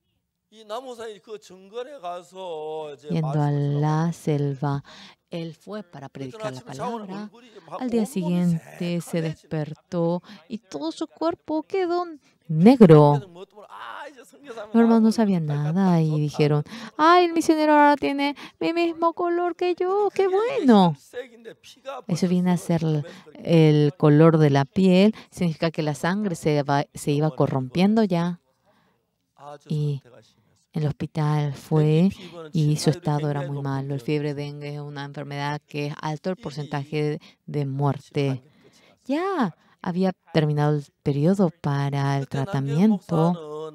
Yendo a la selva, él fue para predicar la palabra. Al día siguiente se despertó y todo su cuerpo quedó negro. Los hermanos no sabían nada y dijeron, ¡ay, el misionero ahora tiene mi mismo color que yo! ¡Qué bueno! Eso viene a ser el color de la piel. Significa que la sangre se iba corrompiendo ya. Y en el hospital fue y su estado era muy malo. El fiebre dengue es una enfermedad que es alto el porcentaje de muerte. Ya había terminado el periodo para el tratamiento.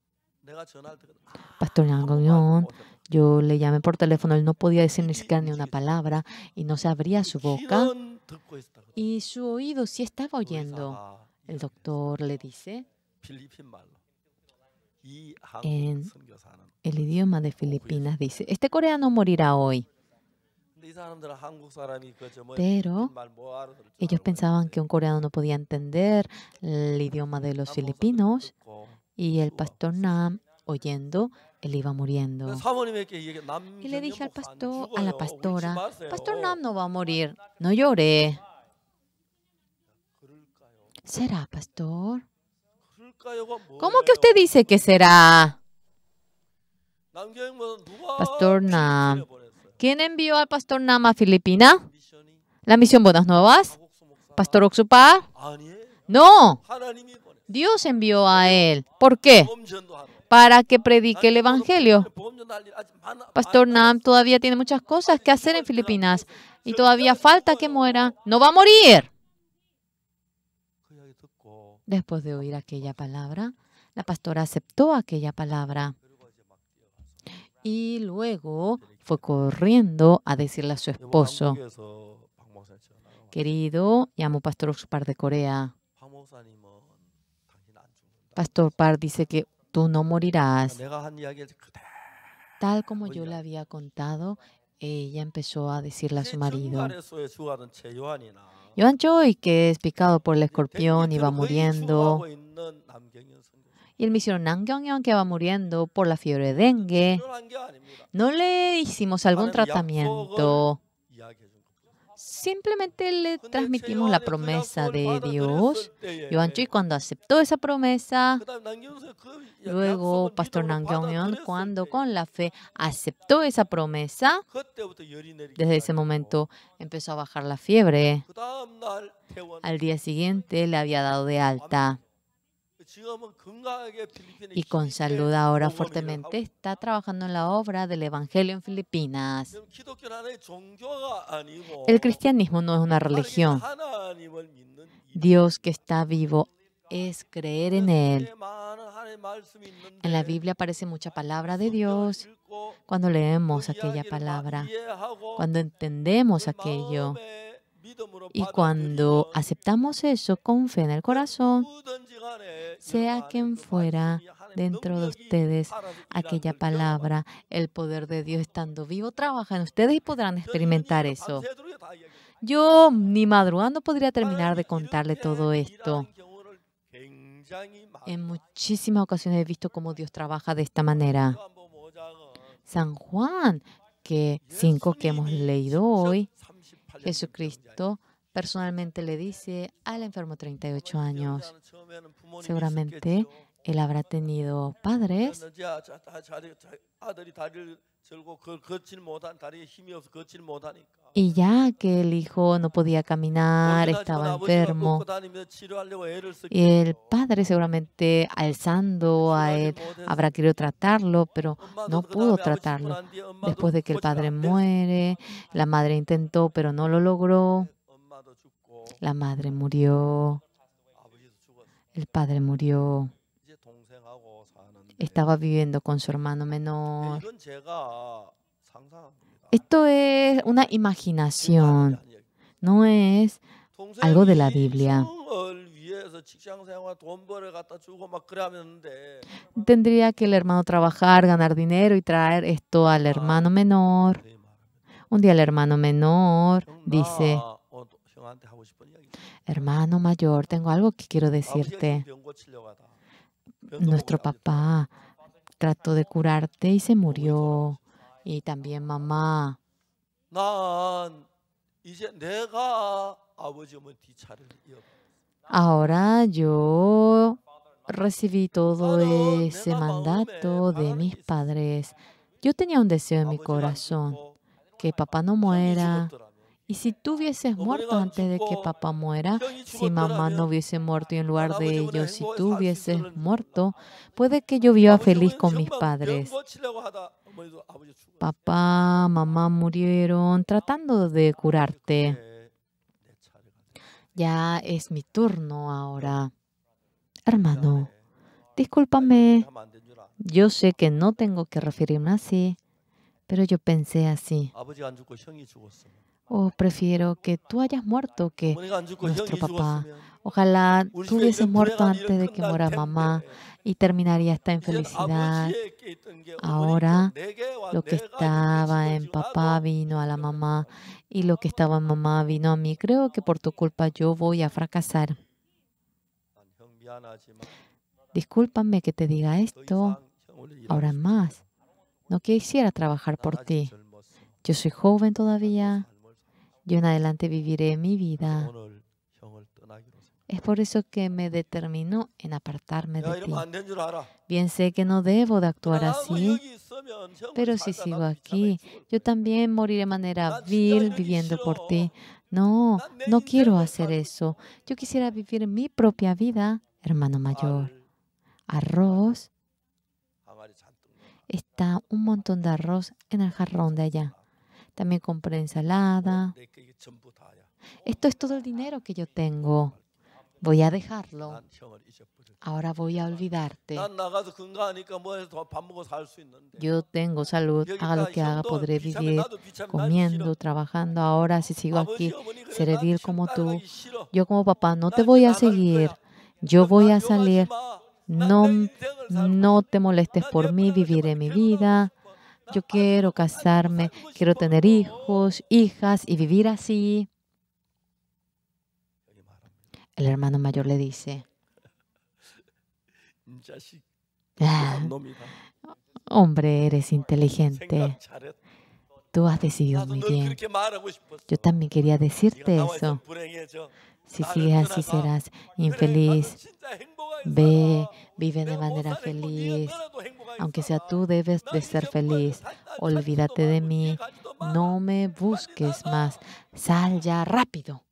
Pastor Nam Kyung-yeon, yo le llamé por teléfono, él no podía decir ni siquiera ni una palabra y no se abría su boca. Y su oído sí estaba oyendo. El doctor le dice en el idioma de Filipinas, dice, este coreano morirá hoy. Pero ellos pensaban que un coreano no podía entender el idioma de los filipinos y el pastor Nam, oyendo, él iba muriendo. Y le dije al pastor, a la pastora, Pastor Nam no va a morir, no llore. ¿Será, pastor? ¿Cómo que usted dice que será? Pastor Nam. ¿Quién envió al pastor Nam a Filipinas? ¿La misión Buenas Nuevas? ¿Pastor Oxupa? No. Dios envió a él. ¿Por qué? Para que predique el evangelio. Pastor Nam todavía tiene muchas cosas que hacer en Filipinas y todavía falta que muera. No va a morir. Después de oír aquella palabra, la pastora aceptó aquella palabra y luego fue corriendo a decirle a su esposo, querido, llamo Pastor Oxupar de Corea. Pastor Par dice que tú no morirás. Tal como yo le había contado, ella empezó a decirle a su marido, Yohan Choi, que es picado por el escorpión y va muriendo. Y el misionero Nam Kyung-yeon, que va muriendo por la fiebre de dengue. No le hicimos algún tratamiento. Simplemente le transmitimos la promesa de Dios. Yohan Choi, cuando aceptó esa promesa, luego Pastor Nam Kyung-yeon, cuando con la fe aceptó esa promesa, desde ese momento empezó a bajar la fiebre. Al día siguiente le había dado de alta. Y con salud ahora fuertemente está trabajando en la obra del Evangelio en Filipinas. El cristianismo no es una religión. Dios que está vivo es creer en Él. En la Biblia aparece mucha palabra de Dios. Cuando leemos aquella palabra, cuando entendemos aquello y cuando aceptamos eso con fe en el corazón, sea quien fuera dentro de ustedes aquella palabra, el poder de Dios estando vivo trabaja en ustedes y podrán experimentar eso. Yo ni madrugando podría terminar de contarle todo esto. En muchísimas ocasiones he visto cómo Dios trabaja de esta manera. San Juan, que 5 que hemos leído hoy, Jesucristo personalmente le dice al enfermo 38 años, seguramente él habrá tenido padres y ya que el hijo no podía caminar, estaba enfermo, y el padre seguramente alzando a él habrá querido tratarlo, pero no pudo tratarlo. Después de que el padre muere, la madre intentó, pero no lo logró. La madre murió, el padre murió, estaba viviendo con su hermano menor. Esto es una imaginación, no es algo de la Biblia. Tendría que el hermano trabajar, ganar dinero y traer esto al hermano menor. Un día el hermano menor dice, hermano mayor, tengo algo que quiero decirte. Nuestro papá trató de curarte y se murió. Y también mamá. Ahora yo recibí todo ese mandato de mis padres. Yo tenía un deseo en mi corazón, que papá no muera. Y si tú hubieses muerto antes de que papá muera, si mamá no hubiese muerto y en lugar de ellos, si tú hubieses muerto, puede que yo viva feliz con mis padres. Papá, mamá murieron tratando de curarte. Ya es mi turno ahora. Hermano, discúlpame. Yo sé que no tengo que referirme así, pero yo pensé así. O prefiero que tú hayas muerto que nuestro papá. Ojalá tú hubieses muerto antes de que muera mamá y terminaría esta infelicidad. Ahora lo que estaba en papá vino a la mamá y lo que estaba en mamá vino a mí. Creo que por tu culpa yo voy a fracasar. Discúlpame que te diga esto. Ahora más. No quisiera trabajar por ti. Yo soy joven todavía. Yo en adelante viviré mi vida. Es por eso que me determino en apartarme de ti. Bien sé que no debo de actuar así, pero si sigo aquí, yo también moriré de manera vil viviendo por ti. No, no quiero hacer eso. Yo quisiera vivir mi propia vida, hermano mayor. Arroz. Está un montón de arroz en el jarrón de allá. También compré ensalada. Esto es todo el dinero que yo tengo. Voy a dejarlo. Ahora voy a olvidarte. Yo tengo salud. Haga lo que haga, podré vivir comiendo, trabajando. Ahora, si sigo aquí, seré vil como tú. Yo como papá no te voy a seguir. Yo voy a salir. No te molestes por mí, viviré mi vida. Yo quiero casarme, quiero tener hijos, hijas y vivir así. El hermano mayor le dice, hombre, eres inteligente. Tú has decidido muy bien. Yo también quería decirte eso. Si sigues así serás infeliz. Vive de manera feliz. Aunque sea tú, debes de ser feliz. Olvídate de mí. No me busques más. Sal ya rápido.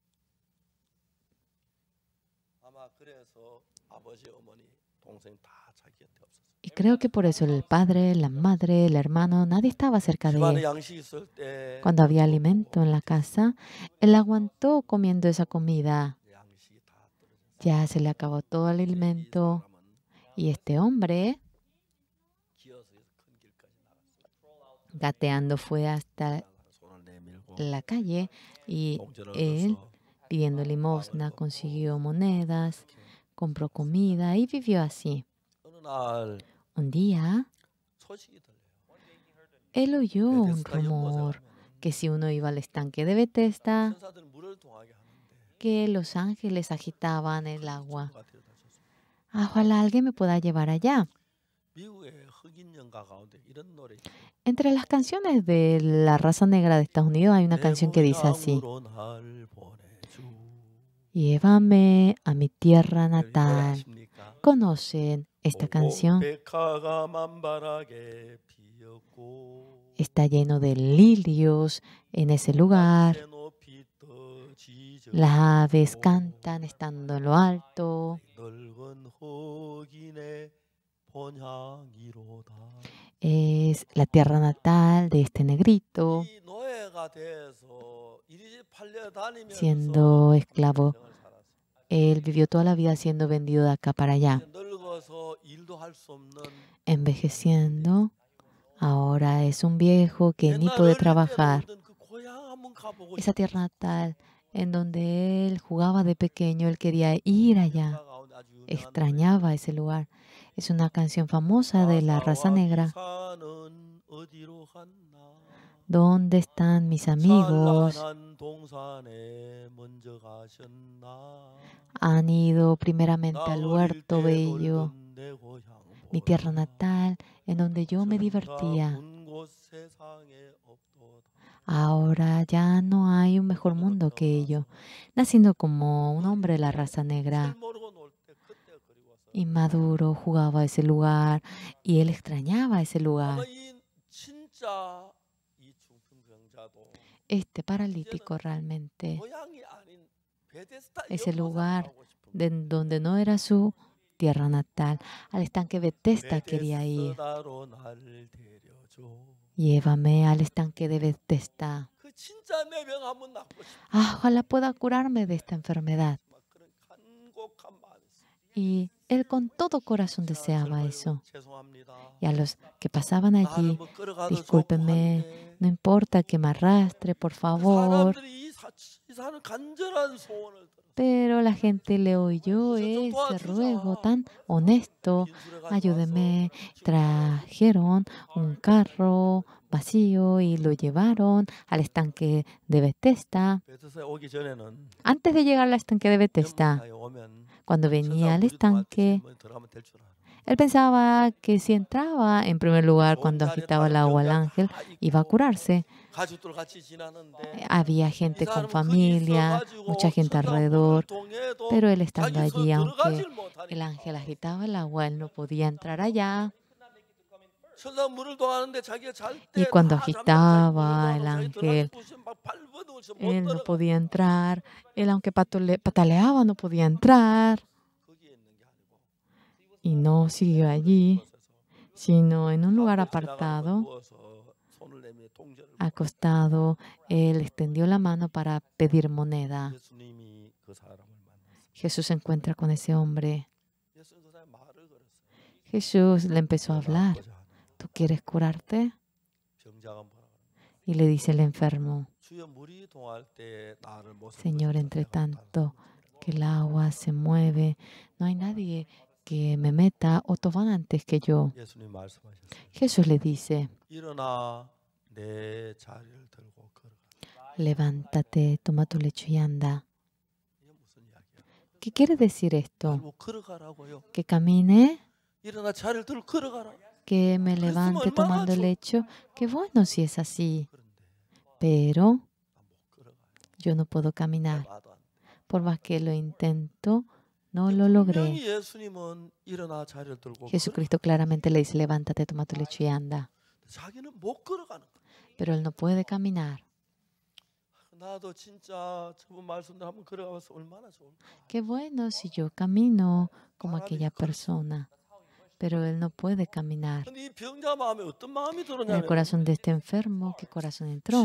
Y creo que por eso el padre, la madre, el hermano, nadie estaba cerca de él. Cuando había alimento en la casa, él aguantó comiendo esa comida. Ya se le acabó todo el alimento. Y este hombre, gateando, fue hasta la calle y él, pidiendo limosna, consiguió monedas, compró comida y vivió así. Un día, él oyó un rumor que si uno iba al estanque de Bethesda, que los ángeles agitaban el agua. Ojalá alguien me pueda llevar allá. Entre las canciones de la raza negra de Estados Unidos hay una canción que dice así: llévame a mi tierra natal. ¿Conocen esta canción? Está lleno de lirios en ese lugar. Las aves cantan estando en lo alto. Es la tierra natal de este negrito. Siendo esclavo, él vivió toda la vida siendo vendido de acá para allá. Envejeciendo, ahora es un viejo que ni puede trabajar. Esa tierra natal en donde él jugaba de pequeño, él quería ir allá. Extrañaba ese lugar. Es una canción famosa de la raza negra. ¿Dónde están mis amigos? Han ido primeramente al huerto bello, mi tierra natal, en donde yo me divertía. Ahora ya no hay un mejor mundo que ello. Naciendo como un hombre de la raza negra, inmaduro, jugaba a ese lugar y él extrañaba ese lugar. Este paralítico realmente, ese lugar donde no era su tierra natal, al estanque Bethesda quería ir. Llévame al estanque de Bethesda. Ojalá pueda curarme de esta enfermedad. Y Él con todo corazón deseaba eso. Y a los que pasaban allí, discúlpenme, no importa que me arrastre, por favor. Pero la gente le oyó ese ruego tan honesto. Ayúdeme. Trajeron un carro vacío y lo llevaron al estanque de Betesda. Antes de llegar al estanque de Betesda, cuando venía al estanque, él pensaba que si entraba en primer lugar cuando agitaba el agua al ángel, iba a curarse. Había gente con familia, mucha gente alrededor, pero él estando allí, aunque el ángel agitaba el agua, él no podía entrar allá. Y cuando agitaba el ángel, él no podía entrar. Él, aunque pataleaba, no podía entrar. Y no siguió allí, sino en un lugar apartado, acostado, él extendió la mano para pedir moneda. Jesús se encuentra con ese hombre. Jesús le empezó a hablar. ¿Tú quieres curarte? Y le dice el enfermo, Señor, entre tanto que el agua se mueve, no hay nadie que me meta o toman antes que yo. Jesús le dice, levántate, toma tu lecho y anda. ¿Qué quiere decir esto? Que camine, que me levante tomando el lecho. Qué bueno si es así. Pero yo no puedo caminar. Por más que lo intento, no lo logré. Jesucristo claramente le dice, levántate, toma tu lecho y anda. Pero él no puede caminar. Qué bueno si yo camino como aquella persona. Pero él no puede caminar. En el corazón de este enfermo, ¿qué corazón entró?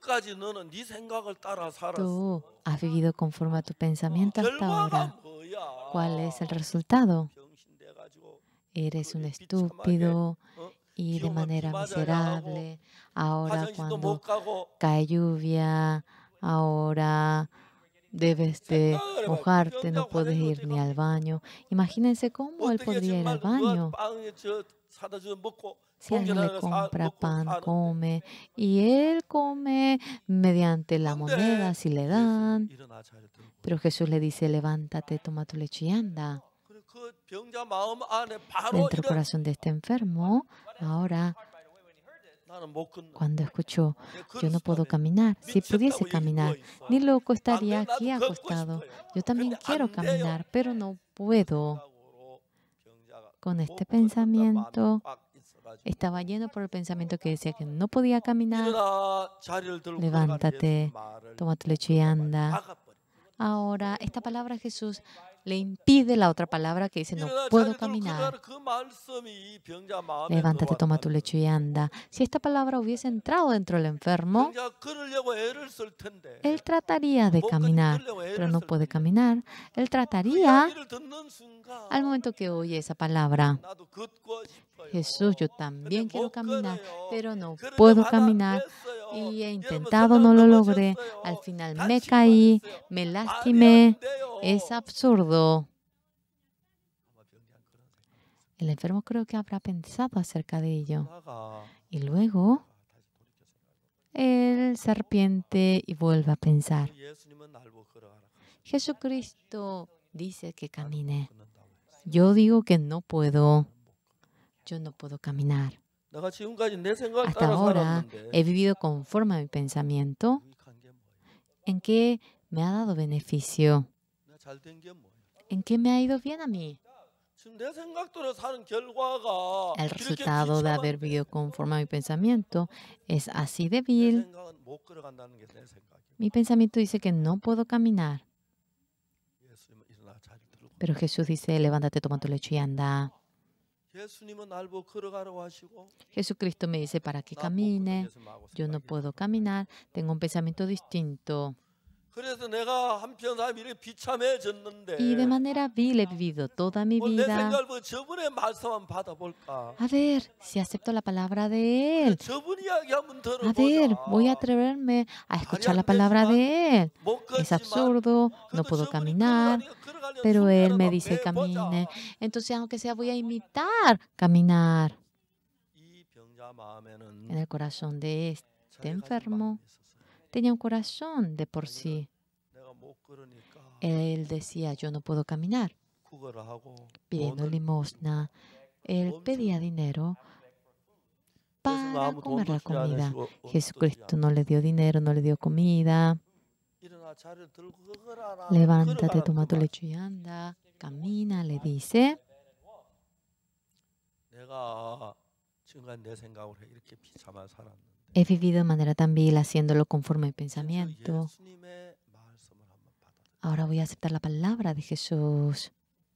Tú has vivido conforme a tu pensamiento hasta ahora. ¿Cuál es el resultado? Eres un estúpido y de manera miserable. Ahora cuando cae lluvia, ahora debes de mojarte, no puedes ir ni al baño. Imagínense cómo él podría ir al baño. Si alguien le compra pan, come, y él come mediante la moneda, si le dan. Pero Jesús le dice, levántate, toma tu lecho y anda. Dentro del corazón de este enfermo, ahora, cuando escuchó, yo no puedo caminar. Si pudiese caminar, ni loco estaría aquí acostado. Yo también quiero caminar, pero no puedo. Con este pensamiento, estaba lleno por el pensamiento que decía que no podía caminar. Levántate, toma tu lecho y anda. Ahora, esta palabra Jesús le impide la otra palabra que dice, no puedo caminar. Levántate, toma tu lecho y anda. Si esta palabra hubiese entrado dentro del enfermo, él trataría de caminar, pero no puede caminar. Él trataría al momento que oye esa palabra. Jesús, yo también quiero caminar, pero no puedo caminar. Y he intentado, no lo logré. Al final me caí, me lastimé. Es absurdo. El enfermo creo que habrá pensado acerca de ello. Y luego, él se arrepiente y vuelve a pensar. Jesucristo dice que camine. Yo digo que no puedo. Yo no puedo caminar. Hasta ahora he vivido conforme a mi pensamiento. ¿En qué me ha dado beneficio? ¿En qué me ha ido bien a mí? El resultado de haber vivido conforme a mi pensamiento es así de vil. Mi pensamiento dice que no puedo caminar. Pero Jesús dice, levántate, toma tu lecho y anda. Jesucristo me dice para que camine. Yo no puedo caminar. Tengo un pensamiento distinto. Y de manera vil he vivido toda mi vida. A ver si acepto la palabra de Él. A ver, voy a atreverme a escuchar la palabra de Él. Es absurdo, no puedo caminar, pero Él me dice camine. Entonces, aunque sea, voy a imitar caminar. En el corazón de este enfermo tenía un corazón de por sí. Él decía, yo no puedo caminar, pidiendo limosna. Él pedía dinero para comer la comida. Jesucristo no le dio dinero, no le dio comida. Levántate, toma tu lecho y anda. Camina, le dice. He vivido de manera tan vil haciéndolo conforme a mi pensamiento. Ahora voy a aceptar la palabra de Jesús.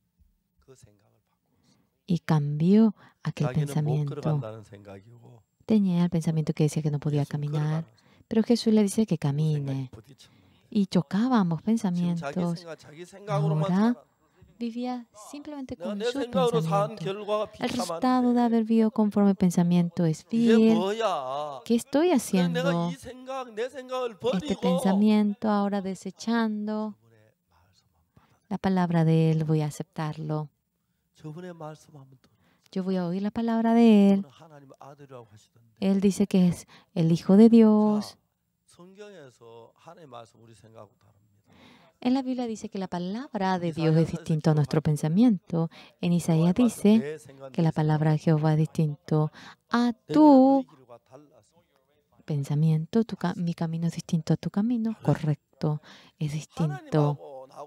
Y cambió aquel pensamiento. Tenía el pensamiento que decía que no podía caminar, pero Jesús le dice que camine. Y chocaba ambos pensamientos. Ahora vivía simplemente con su pensamiento. El resultado de haber vivido conforme al pensamiento es vil. ¿Qué estoy haciendo? Este pensamiento ahora desechando la palabra de Él, voy a aceptarlo. Yo voy a oír la palabra de Él. Él dice que es el Hijo de Dios. En la Biblia dice que la palabra de Dios es distinta a nuestro pensamiento. En Isaías dice que la palabra de Jehová es distinto a tu pensamiento. Mi camino es distinto a tu camino. Correcto, es distinto.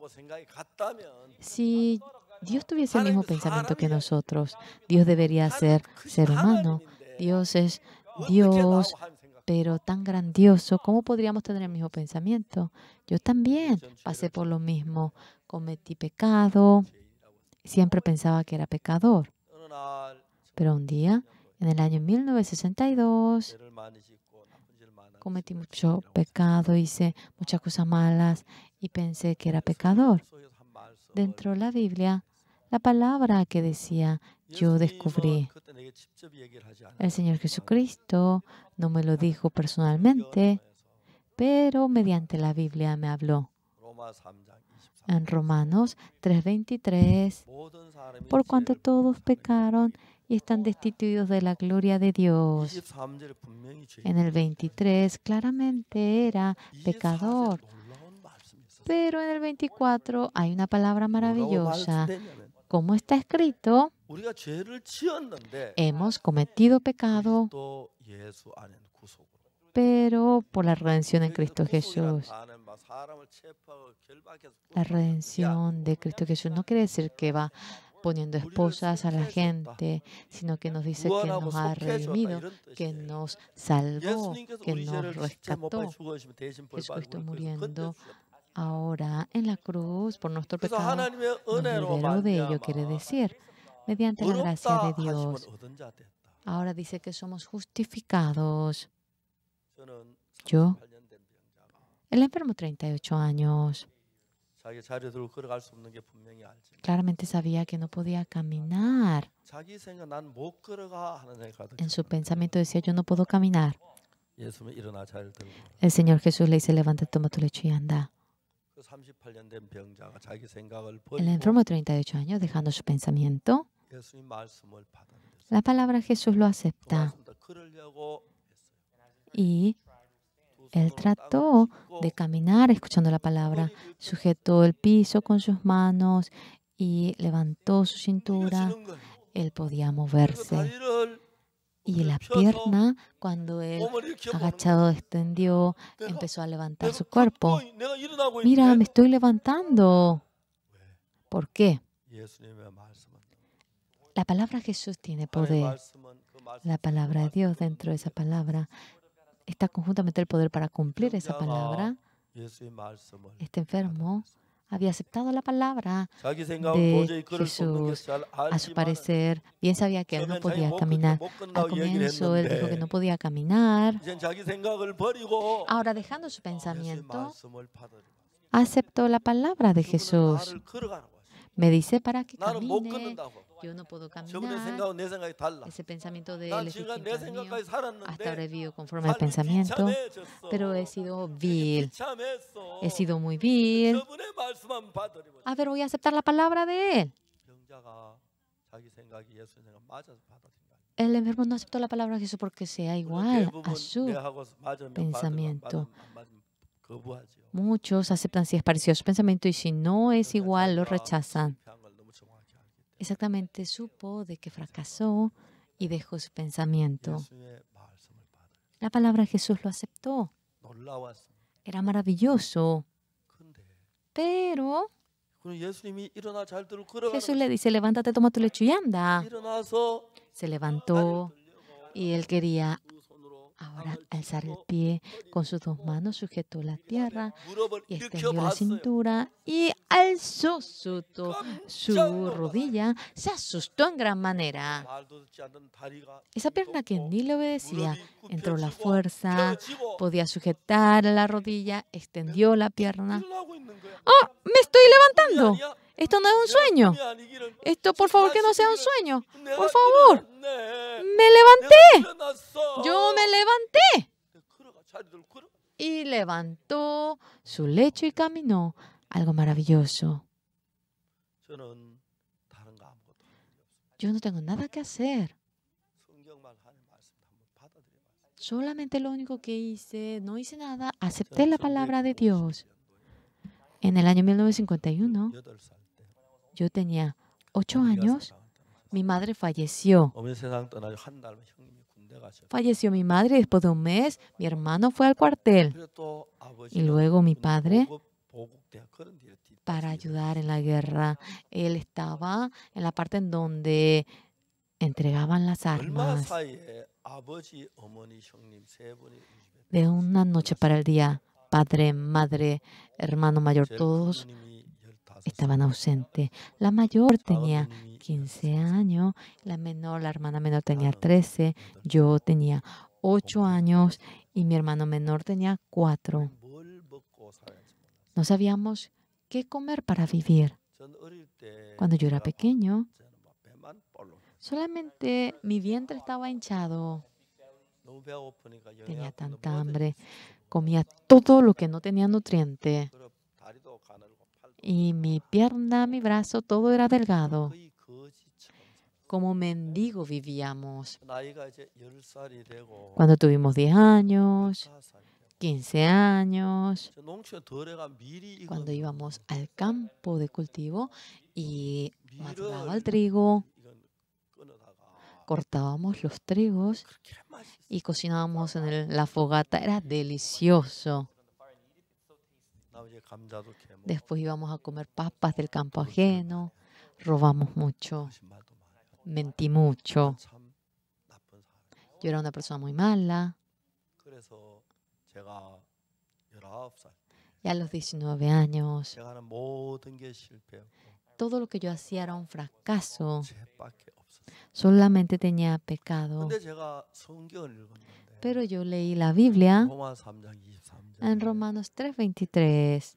Si Dios tuviese el mismo pensamiento que nosotros, Dios debería ser ser humano. Dios es Dios, pero tan grandioso. ¿Cómo podríamos tener el mismo pensamiento? Yo también pasé por lo mismo. Cometí pecado. Siempre pensaba que era pecador. Pero un día, en el año 1962, cometí mucho pecado, hice muchas cosas malas y pensé que era pecador. Dentro de la Biblia, la palabra que decía, yo descubrí. El Señor Jesucristo no me lo dijo personalmente, pero mediante la Biblia me habló. En Romanos 3:23, por cuanto todos pecaron y están destituidos de la gloria de Dios. En el 23 claramente era pecador. Pero en el 24 hay una palabra maravillosa. Como está escrito, hemos cometido pecado, pero por la redención en Cristo Jesús. La redención de Cristo Jesús no quiere decir que va poniendo esposas a la gente, sino que nos dice que nos ha redimido, que nos salvó, que nos rescató. Jesucristo muriendo ahora en la cruz por nuestro pecado nos liberó de ello, quiere decir, mediante la gracia de Dios. Ahora dice que somos justificados. Yo, el enfermo 38 años, claramente sabía que no podía caminar. En su pensamiento decía, yo no puedo caminar. El Señor Jesús le dice, levántate, toma tu lecho y anda. El enfermo de 38 años, dejando su pensamiento, la palabra de Jesús lo acepta. Y él trató de caminar escuchando la palabra, sujetó el piso con sus manos y levantó su cintura. Él podía moverse. Y la pierna, cuando él agachado extendió, empezó a levantar su cuerpo. Mira, me estoy levantando. ¿Por qué? La palabra de Jesús tiene poder. La palabra de Dios dentro de esa palabra está conjuntamente el poder para cumplir esa palabra. Este enfermo había aceptado la palabra de Jesús. A su parecer, bien sabía que él no podía caminar. Al comienzo, él dijo que no podía caminar. Ahora, dejando su pensamiento, aceptó la palabra de Jesús. 나를 걸어가라고 하시고. Me dice para que 나는 못 camine. 걷는다고. Yo no puedo 저분의 caminar. 생각은 내 생각이 달라. Ese pensamiento de 난 él es 지금까지 내 distinto al mío. 생각까지 Hasta ahora 살았는데 he vivido conforme al 삶이 pensamiento, 비참해졌어. pero he sido vil. 비참했어. He sido muy vil. 저분의 말씀만 받아들이고. A ver, voy a aceptar la palabra de él. 병자가 자기 생각이 예수 생각 맞아서 받아들인 거야. El enfermo no aceptó la palabra de Jesús porque sea igual a su 내하고 맞으면 pensamiento. 안 맞으면 거부하죠. Muchos aceptan si es parecido a su pensamiento y si no es igual, lo rechazan. Exactamente, supo de que fracasó y dejó su pensamiento. La palabra de Jesús lo aceptó. Era maravilloso. Pero Jesús le dice, levántate, toma tu lecho y anda. Se levantó y él quería ahora alzar el pie. Con sus dos manos sujetó la tierra y extendió la cintura y alzó su rodilla. Se asustó en gran manera. Esa pierna que ni le obedecía, entró la fuerza, podía sujetar la rodilla, extendió la pierna. ¡Oh, me estoy levantando! Esto no es un sueño. Esto, por favor, que no sea un sueño. Por favor. Me levanté. Yo me levanté. Y levantó su lecho y caminó. Algo maravilloso. Yo no tengo nada que hacer. Solamente lo único que hice, no hice nada, acepté la palabra de Dios. En el año 1951, yo tenía 8 años. Mi madre falleció. Falleció mi madre y después de un mes mi hermano fue al cuartel. Y luego mi padre, para ayudar en la guerra, él estaba en la parte en donde entregaban las armas. De una noche para el día, padre, madre, hermano mayor, todos estaban ausentes. La mayor tenía 15 años, la hermana menor tenía 13, yo tenía 8 años y mi hermano menor tenía 4. No sabíamos qué comer para vivir. Cuando yo era pequeño, solamente mi vientre estaba hinchado. Tenía tanta hambre. Comía todo lo que no tenía nutriente. Y mi pierna, mi brazo, todo era delgado. Como mendigo vivíamos. Cuando tuvimos 10 años, 15 años, cuando íbamos al campo de cultivo y maduraba el trigo, cortábamos los trigos y cocinábamos en la fogata. Era delicioso. Después íbamos a comer papas del campo ajeno. Robamos mucho. Mentí mucho. Yo era una persona muy mala. Y a los 19 años, todo lo que yo hacía era un fracaso. Solamente tenía pecado. Pero yo leí la Biblia en Romanos 3:23.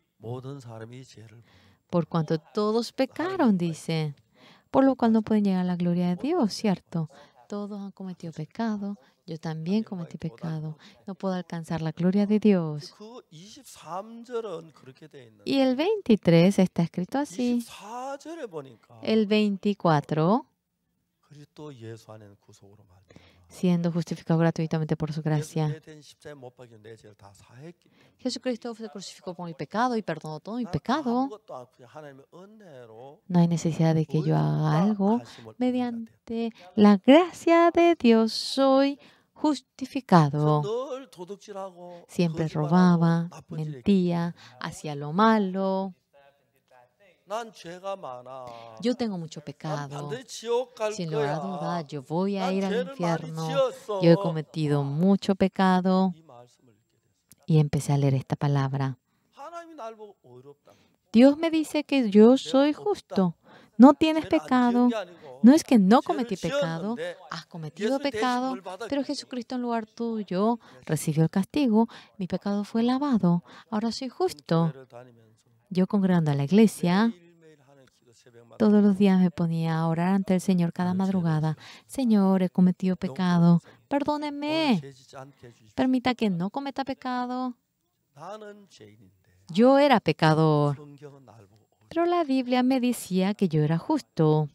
Por cuanto todos pecaron, dice, por lo cual no pueden llegar a la gloria de Dios, ¿cierto? Todos han cometido pecado. Yo también cometí pecado. No puedo alcanzar la gloria de Dios. Y el 23 está escrito así. El 24, siendo justificado gratuitamente por su gracia. Jesucristo se crucificó por mi pecado y perdonó todo mi pecado. No hay necesidad de que yo haga algo. Mediante la gracia de Dios soy justificado. Siempre robaba, mentía, hacía lo malo. Yo tengo mucho pecado. Sin lugar a dudas, yo voy a ir al infierno. Yo he cometido mucho pecado. Y empecé a leer esta palabra. Dios me dice que yo soy justo. No tienes pecado. No es que no cometí pecado, has cometido pecado, pero Jesucristo en lugar tuyo recibió el castigo. Mi pecado fue lavado. Ahora soy justo. Yo congregando a la iglesia, todos los días me ponía a orar ante el Señor cada madrugada. Señor, he cometido pecado. Perdóneme. Permita que no cometa pecado. Yo era pecador, pero la Biblia me decía que yo era justo.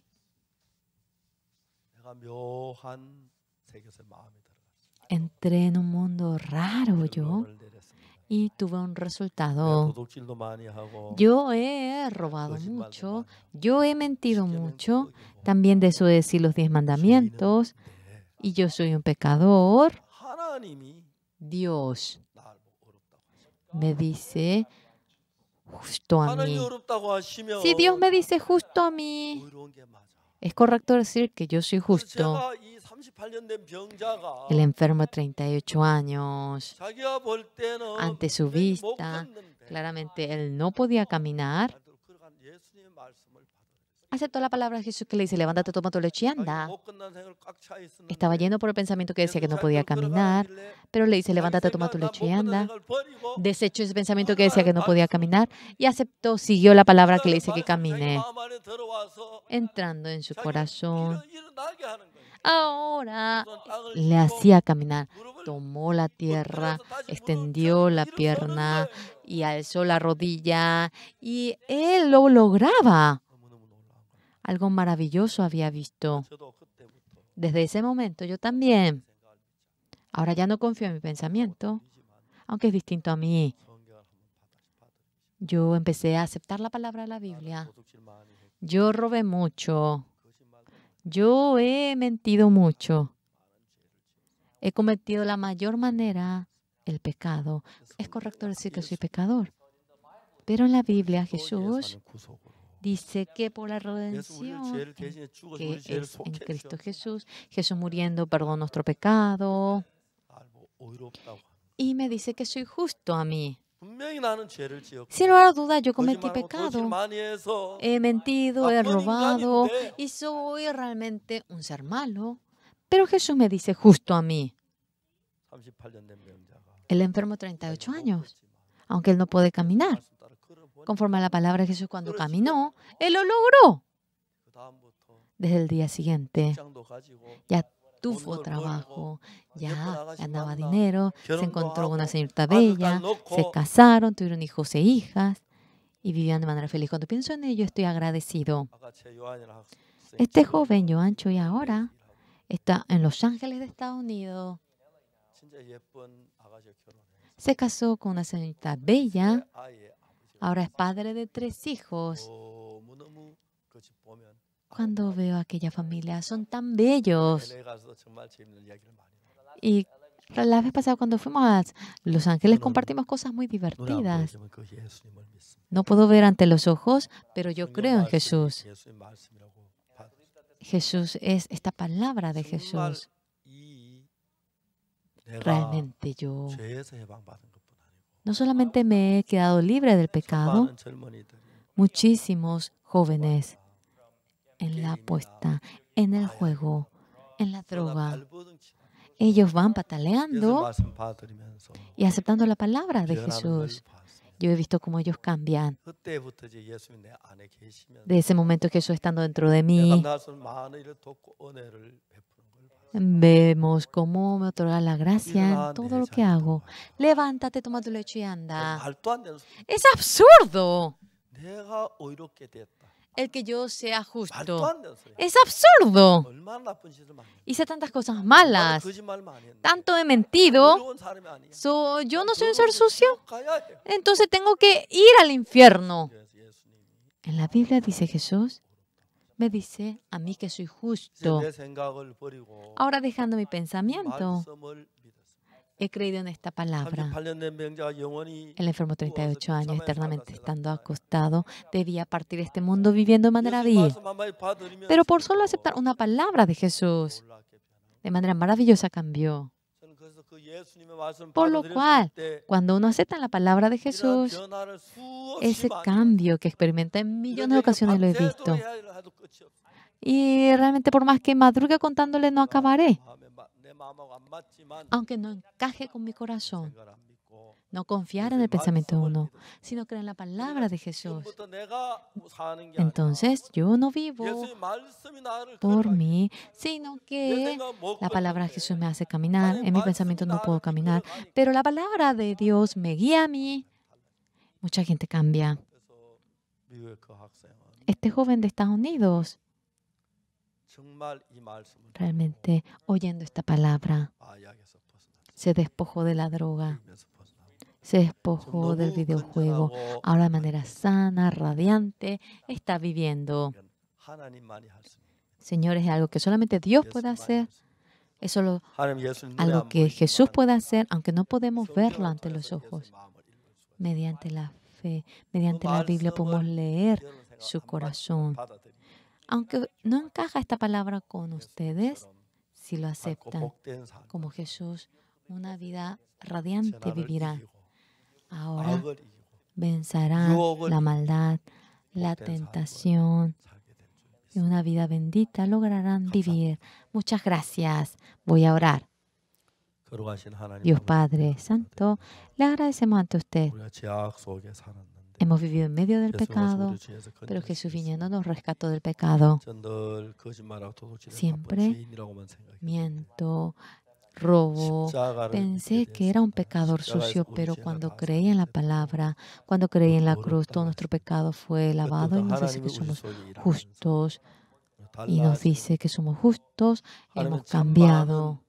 Entré en un mundo raro yo y tuve un resultado. Yo he robado mucho, yo he mentido mucho, también desobedecí los 10 mandamientos y yo soy un pecador. Dios me dice justo a mí. Si Dios me dice justo a mí, es correcto decir que yo soy justo. El enfermo de 38 años, ante su vista, claramente él no podía caminar. Aceptó la palabra de Jesús que le dice, levántate, toma tu leche y anda. Estaba lleno por el pensamiento que decía que no podía caminar, pero le dice, levántate, toma tu leche y anda. Desechó ese pensamiento que decía que no podía caminar y aceptó, siguió la palabra que le dice que camine. Entrando en su corazón, ahora le hacía caminar. Tomó la tierra, extendió la pierna y alzó la rodilla y él lo lograba. Algo maravilloso había visto. Desde ese momento yo también. Ahora ya no confío en mi pensamiento, aunque es distinto a mí. Yo empecé a aceptar la palabra de la Biblia. Yo robé mucho. Yo he mentido mucho. He cometido de la mayor manera el pecado. Es correcto decir que soy pecador. Pero en la Biblia Jesús dice que por la redención que es en Cristo Jesús, Jesús muriendo perdonó nuestro pecado. Y me dice que soy justo a mí. Sin lugar a duda, yo cometí pecado. He mentido, he robado y soy realmente un ser malo. Pero Jesús me dice justo a mí. El enfermo 38 años, aunque él no puede caminar. Conforme a la palabra de Jesús, cuando caminó, él lo logró. Desde el día siguiente, ya tuvo trabajo, ya ganaba dinero, se encontró con una señorita bella, se casaron, tuvieron hijos e hijas y vivían de manera feliz. Cuando pienso en ello, estoy agradecido. Este joven, Joan Choi, ahora está en Los Ángeles de Estados Unidos. Se casó con una señorita bella. Ahora es padre de 3 hijos. Cuando veo a aquella familia, son tan bellos. Y la vez pasada cuando fuimos a Los Ángeles compartimos cosas muy divertidas. No puedo ver ante los ojos, pero yo creo en Jesús. Jesús es esta palabra de Jesús. Realmente yo no solamente me he quedado libre del pecado, muchísimos jóvenes en la apuesta, en el juego, en la droga, ellos van pataleando y aceptando la palabra de Jesús. Yo he visto cómo ellos cambian. De ese momento Jesús estando dentro de mí, vemos cómo me otorga la gracia en todo lo que hago. Levántate, toma tu leche y anda. Es absurdo el que yo sea justo. Es absurdo. Hice tantas cosas malas. Tanto he mentido. Yo no soy un ser sucio. Entonces tengo que ir al infierno. En la Biblia dice Jesús, me dice a mí que soy justo. Ahora dejando mi pensamiento, he creído en esta palabra. El enfermo 38 años, eternamente estando acostado, debía partir de este mundo viviendo de manera vil. Pero por solo aceptar una palabra de Jesús, de manera maravillosa cambió. Por lo cual, cuando uno acepta la palabra de Jesús, ese cambio que experimenta en millones de ocasiones lo he visto. Y realmente por más que madrugue contándole, no acabaré. Aunque no encaje con mi corazón. No confiar en el pensamiento de uno, sino creer en la palabra de Jesús. Entonces, yo no vivo por mí, sino que la palabra de Jesús me hace caminar. En mi pensamiento no puedo caminar, pero la palabra de Dios me guía a mí. Mucha gente cambia. Este joven de Estados Unidos, realmente oyendo esta palabra, se despojó de la droga. Se despojó del videojuego. Ahora de manera sana, radiante, está viviendo. Señores, es algo que solamente Dios puede hacer. Es solo algo que Jesús puede hacer, aunque no podemos verlo ante los ojos. Mediante la fe, mediante la Biblia podemos leer su corazón. Aunque no encaja esta palabra con ustedes, si lo aceptan como Jesús, una vida radiante vivirán. Ahora vencerán la maldad, la tentación y una vida bendita lograrán vivir. Muchas gracias. Voy a orar. Dios Padre Santo, le agradecemos ante usted. Hemos vivido en medio del pecado, pero Jesús viniendo nos rescató del pecado. Siempre miento, robo. Pensé que era un pecador sucio, pero cuando creí en la palabra, cuando creí en la cruz, todo nuestro pecado fue lavado y nos dice que somos justos. Y nos dice que somos justos, hemos cambiado.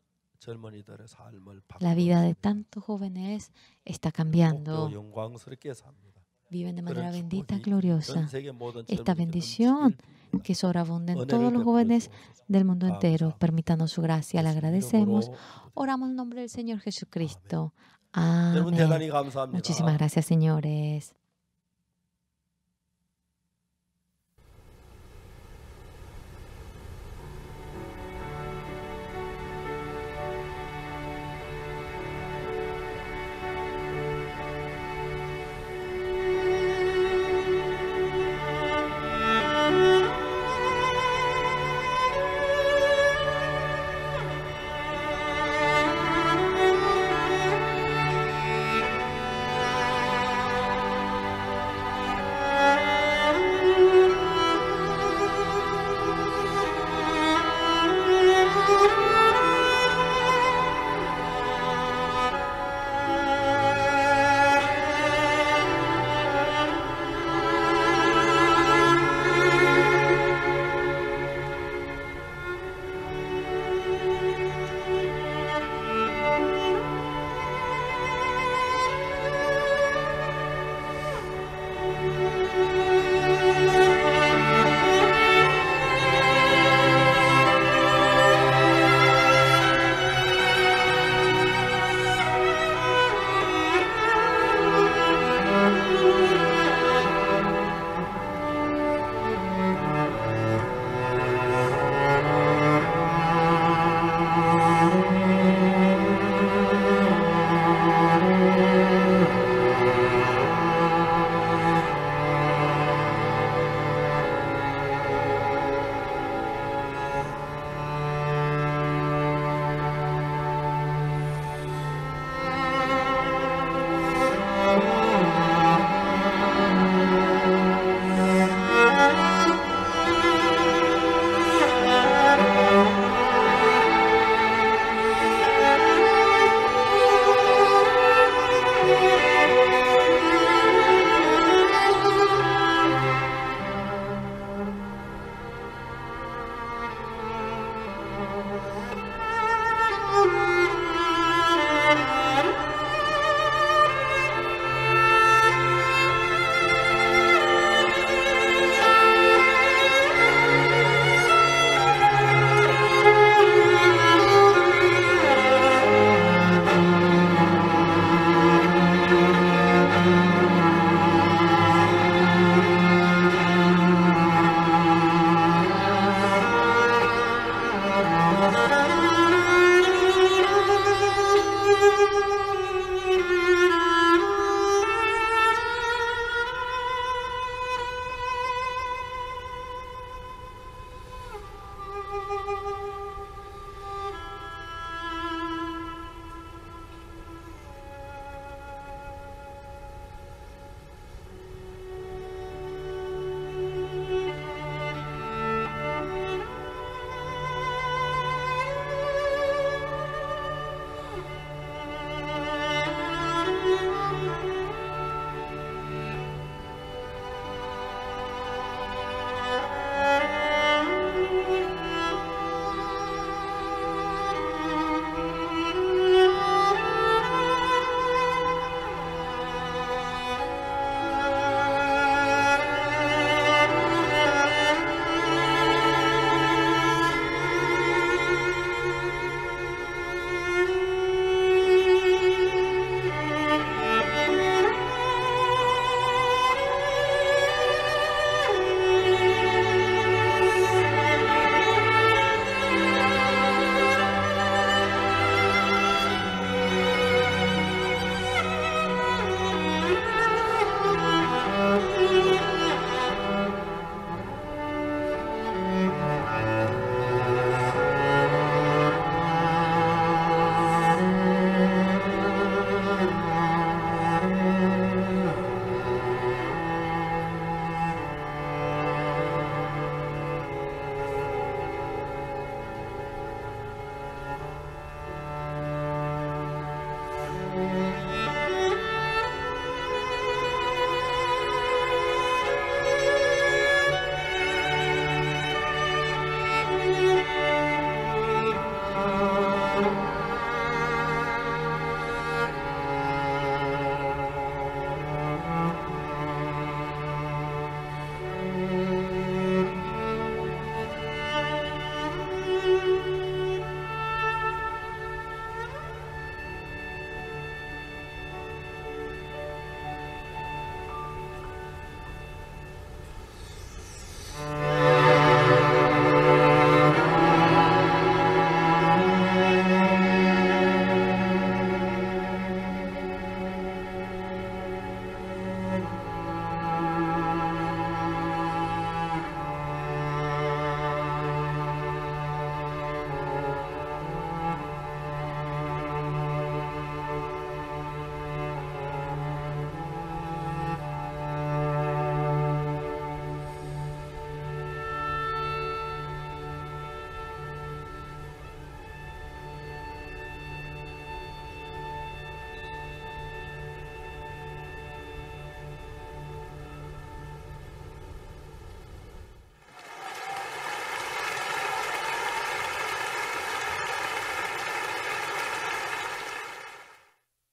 La vida de tantos jóvenes está cambiando. Viven de manera bendita, gloriosa. Esta bendición que sobreabunda en todos los jóvenes del mundo entero. Permítanos su gracia. Le agradecemos. Oramos en nombre del Señor Jesucristo. Amén. Muchísimas gracias, señores.